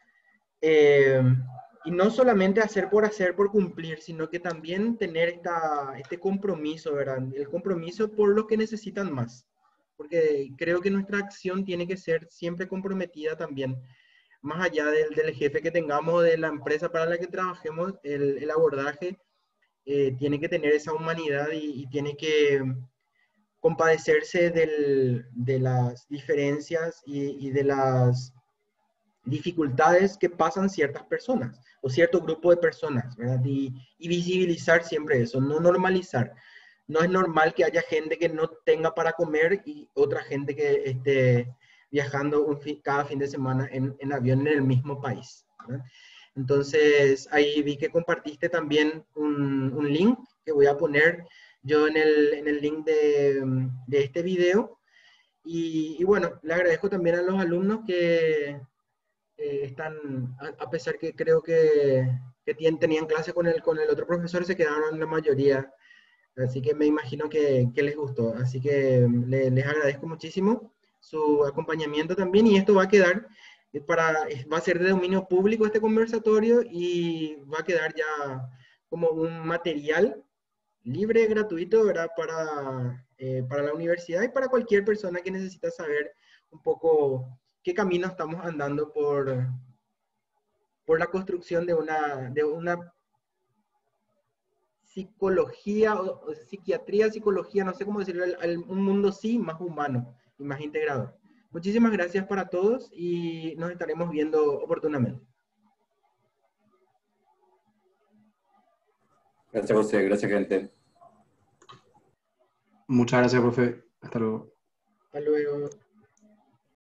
eh, y no solamente hacer, por cumplir, sino que también tener este compromiso, ¿verdad? El compromiso por los que necesitan más. Porque creo que nuestra acción tiene que ser siempre comprometida también más allá del jefe que tengamos, de la empresa para la que trabajemos, el abordaje tiene que tener esa humanidad y tiene que compadecerse de las diferencias y de las dificultades que pasan ciertas personas o cierto grupo de personas, ¿verdad? Y visibilizar siempre eso, no normalizar. No es normal que haya gente que no tenga para comer y otra gente que esté viajando cada fin de semana en avión en el mismo país, ¿verdad? Entonces, ahí vi que compartiste también un link que voy a poner yo en el link de este video. Y bueno, le agradezco también a los alumnos que están, a pesar que creo que tenían clase con el otro profesor, se quedaron la mayoría. Así que me imagino que les gustó. Así que les agradezco muchísimo su acompañamiento también. Y esto va a quedar va a ser de dominio público este conversatorio y va a quedar ya como un material libre, gratuito, ¿verdad? Para la universidad y para cualquier persona que necesita saber un poco qué camino estamos andando por la construcción de una psicología o psiquiatría, psicología, no sé cómo decirlo, un mundo sí más humano y más integrador. Muchísimas gracias para todos y nos estaremos viendo oportunamente. Gracias, José. Gracias, gente. Muchas gracias, profe. Hasta luego. Hasta luego.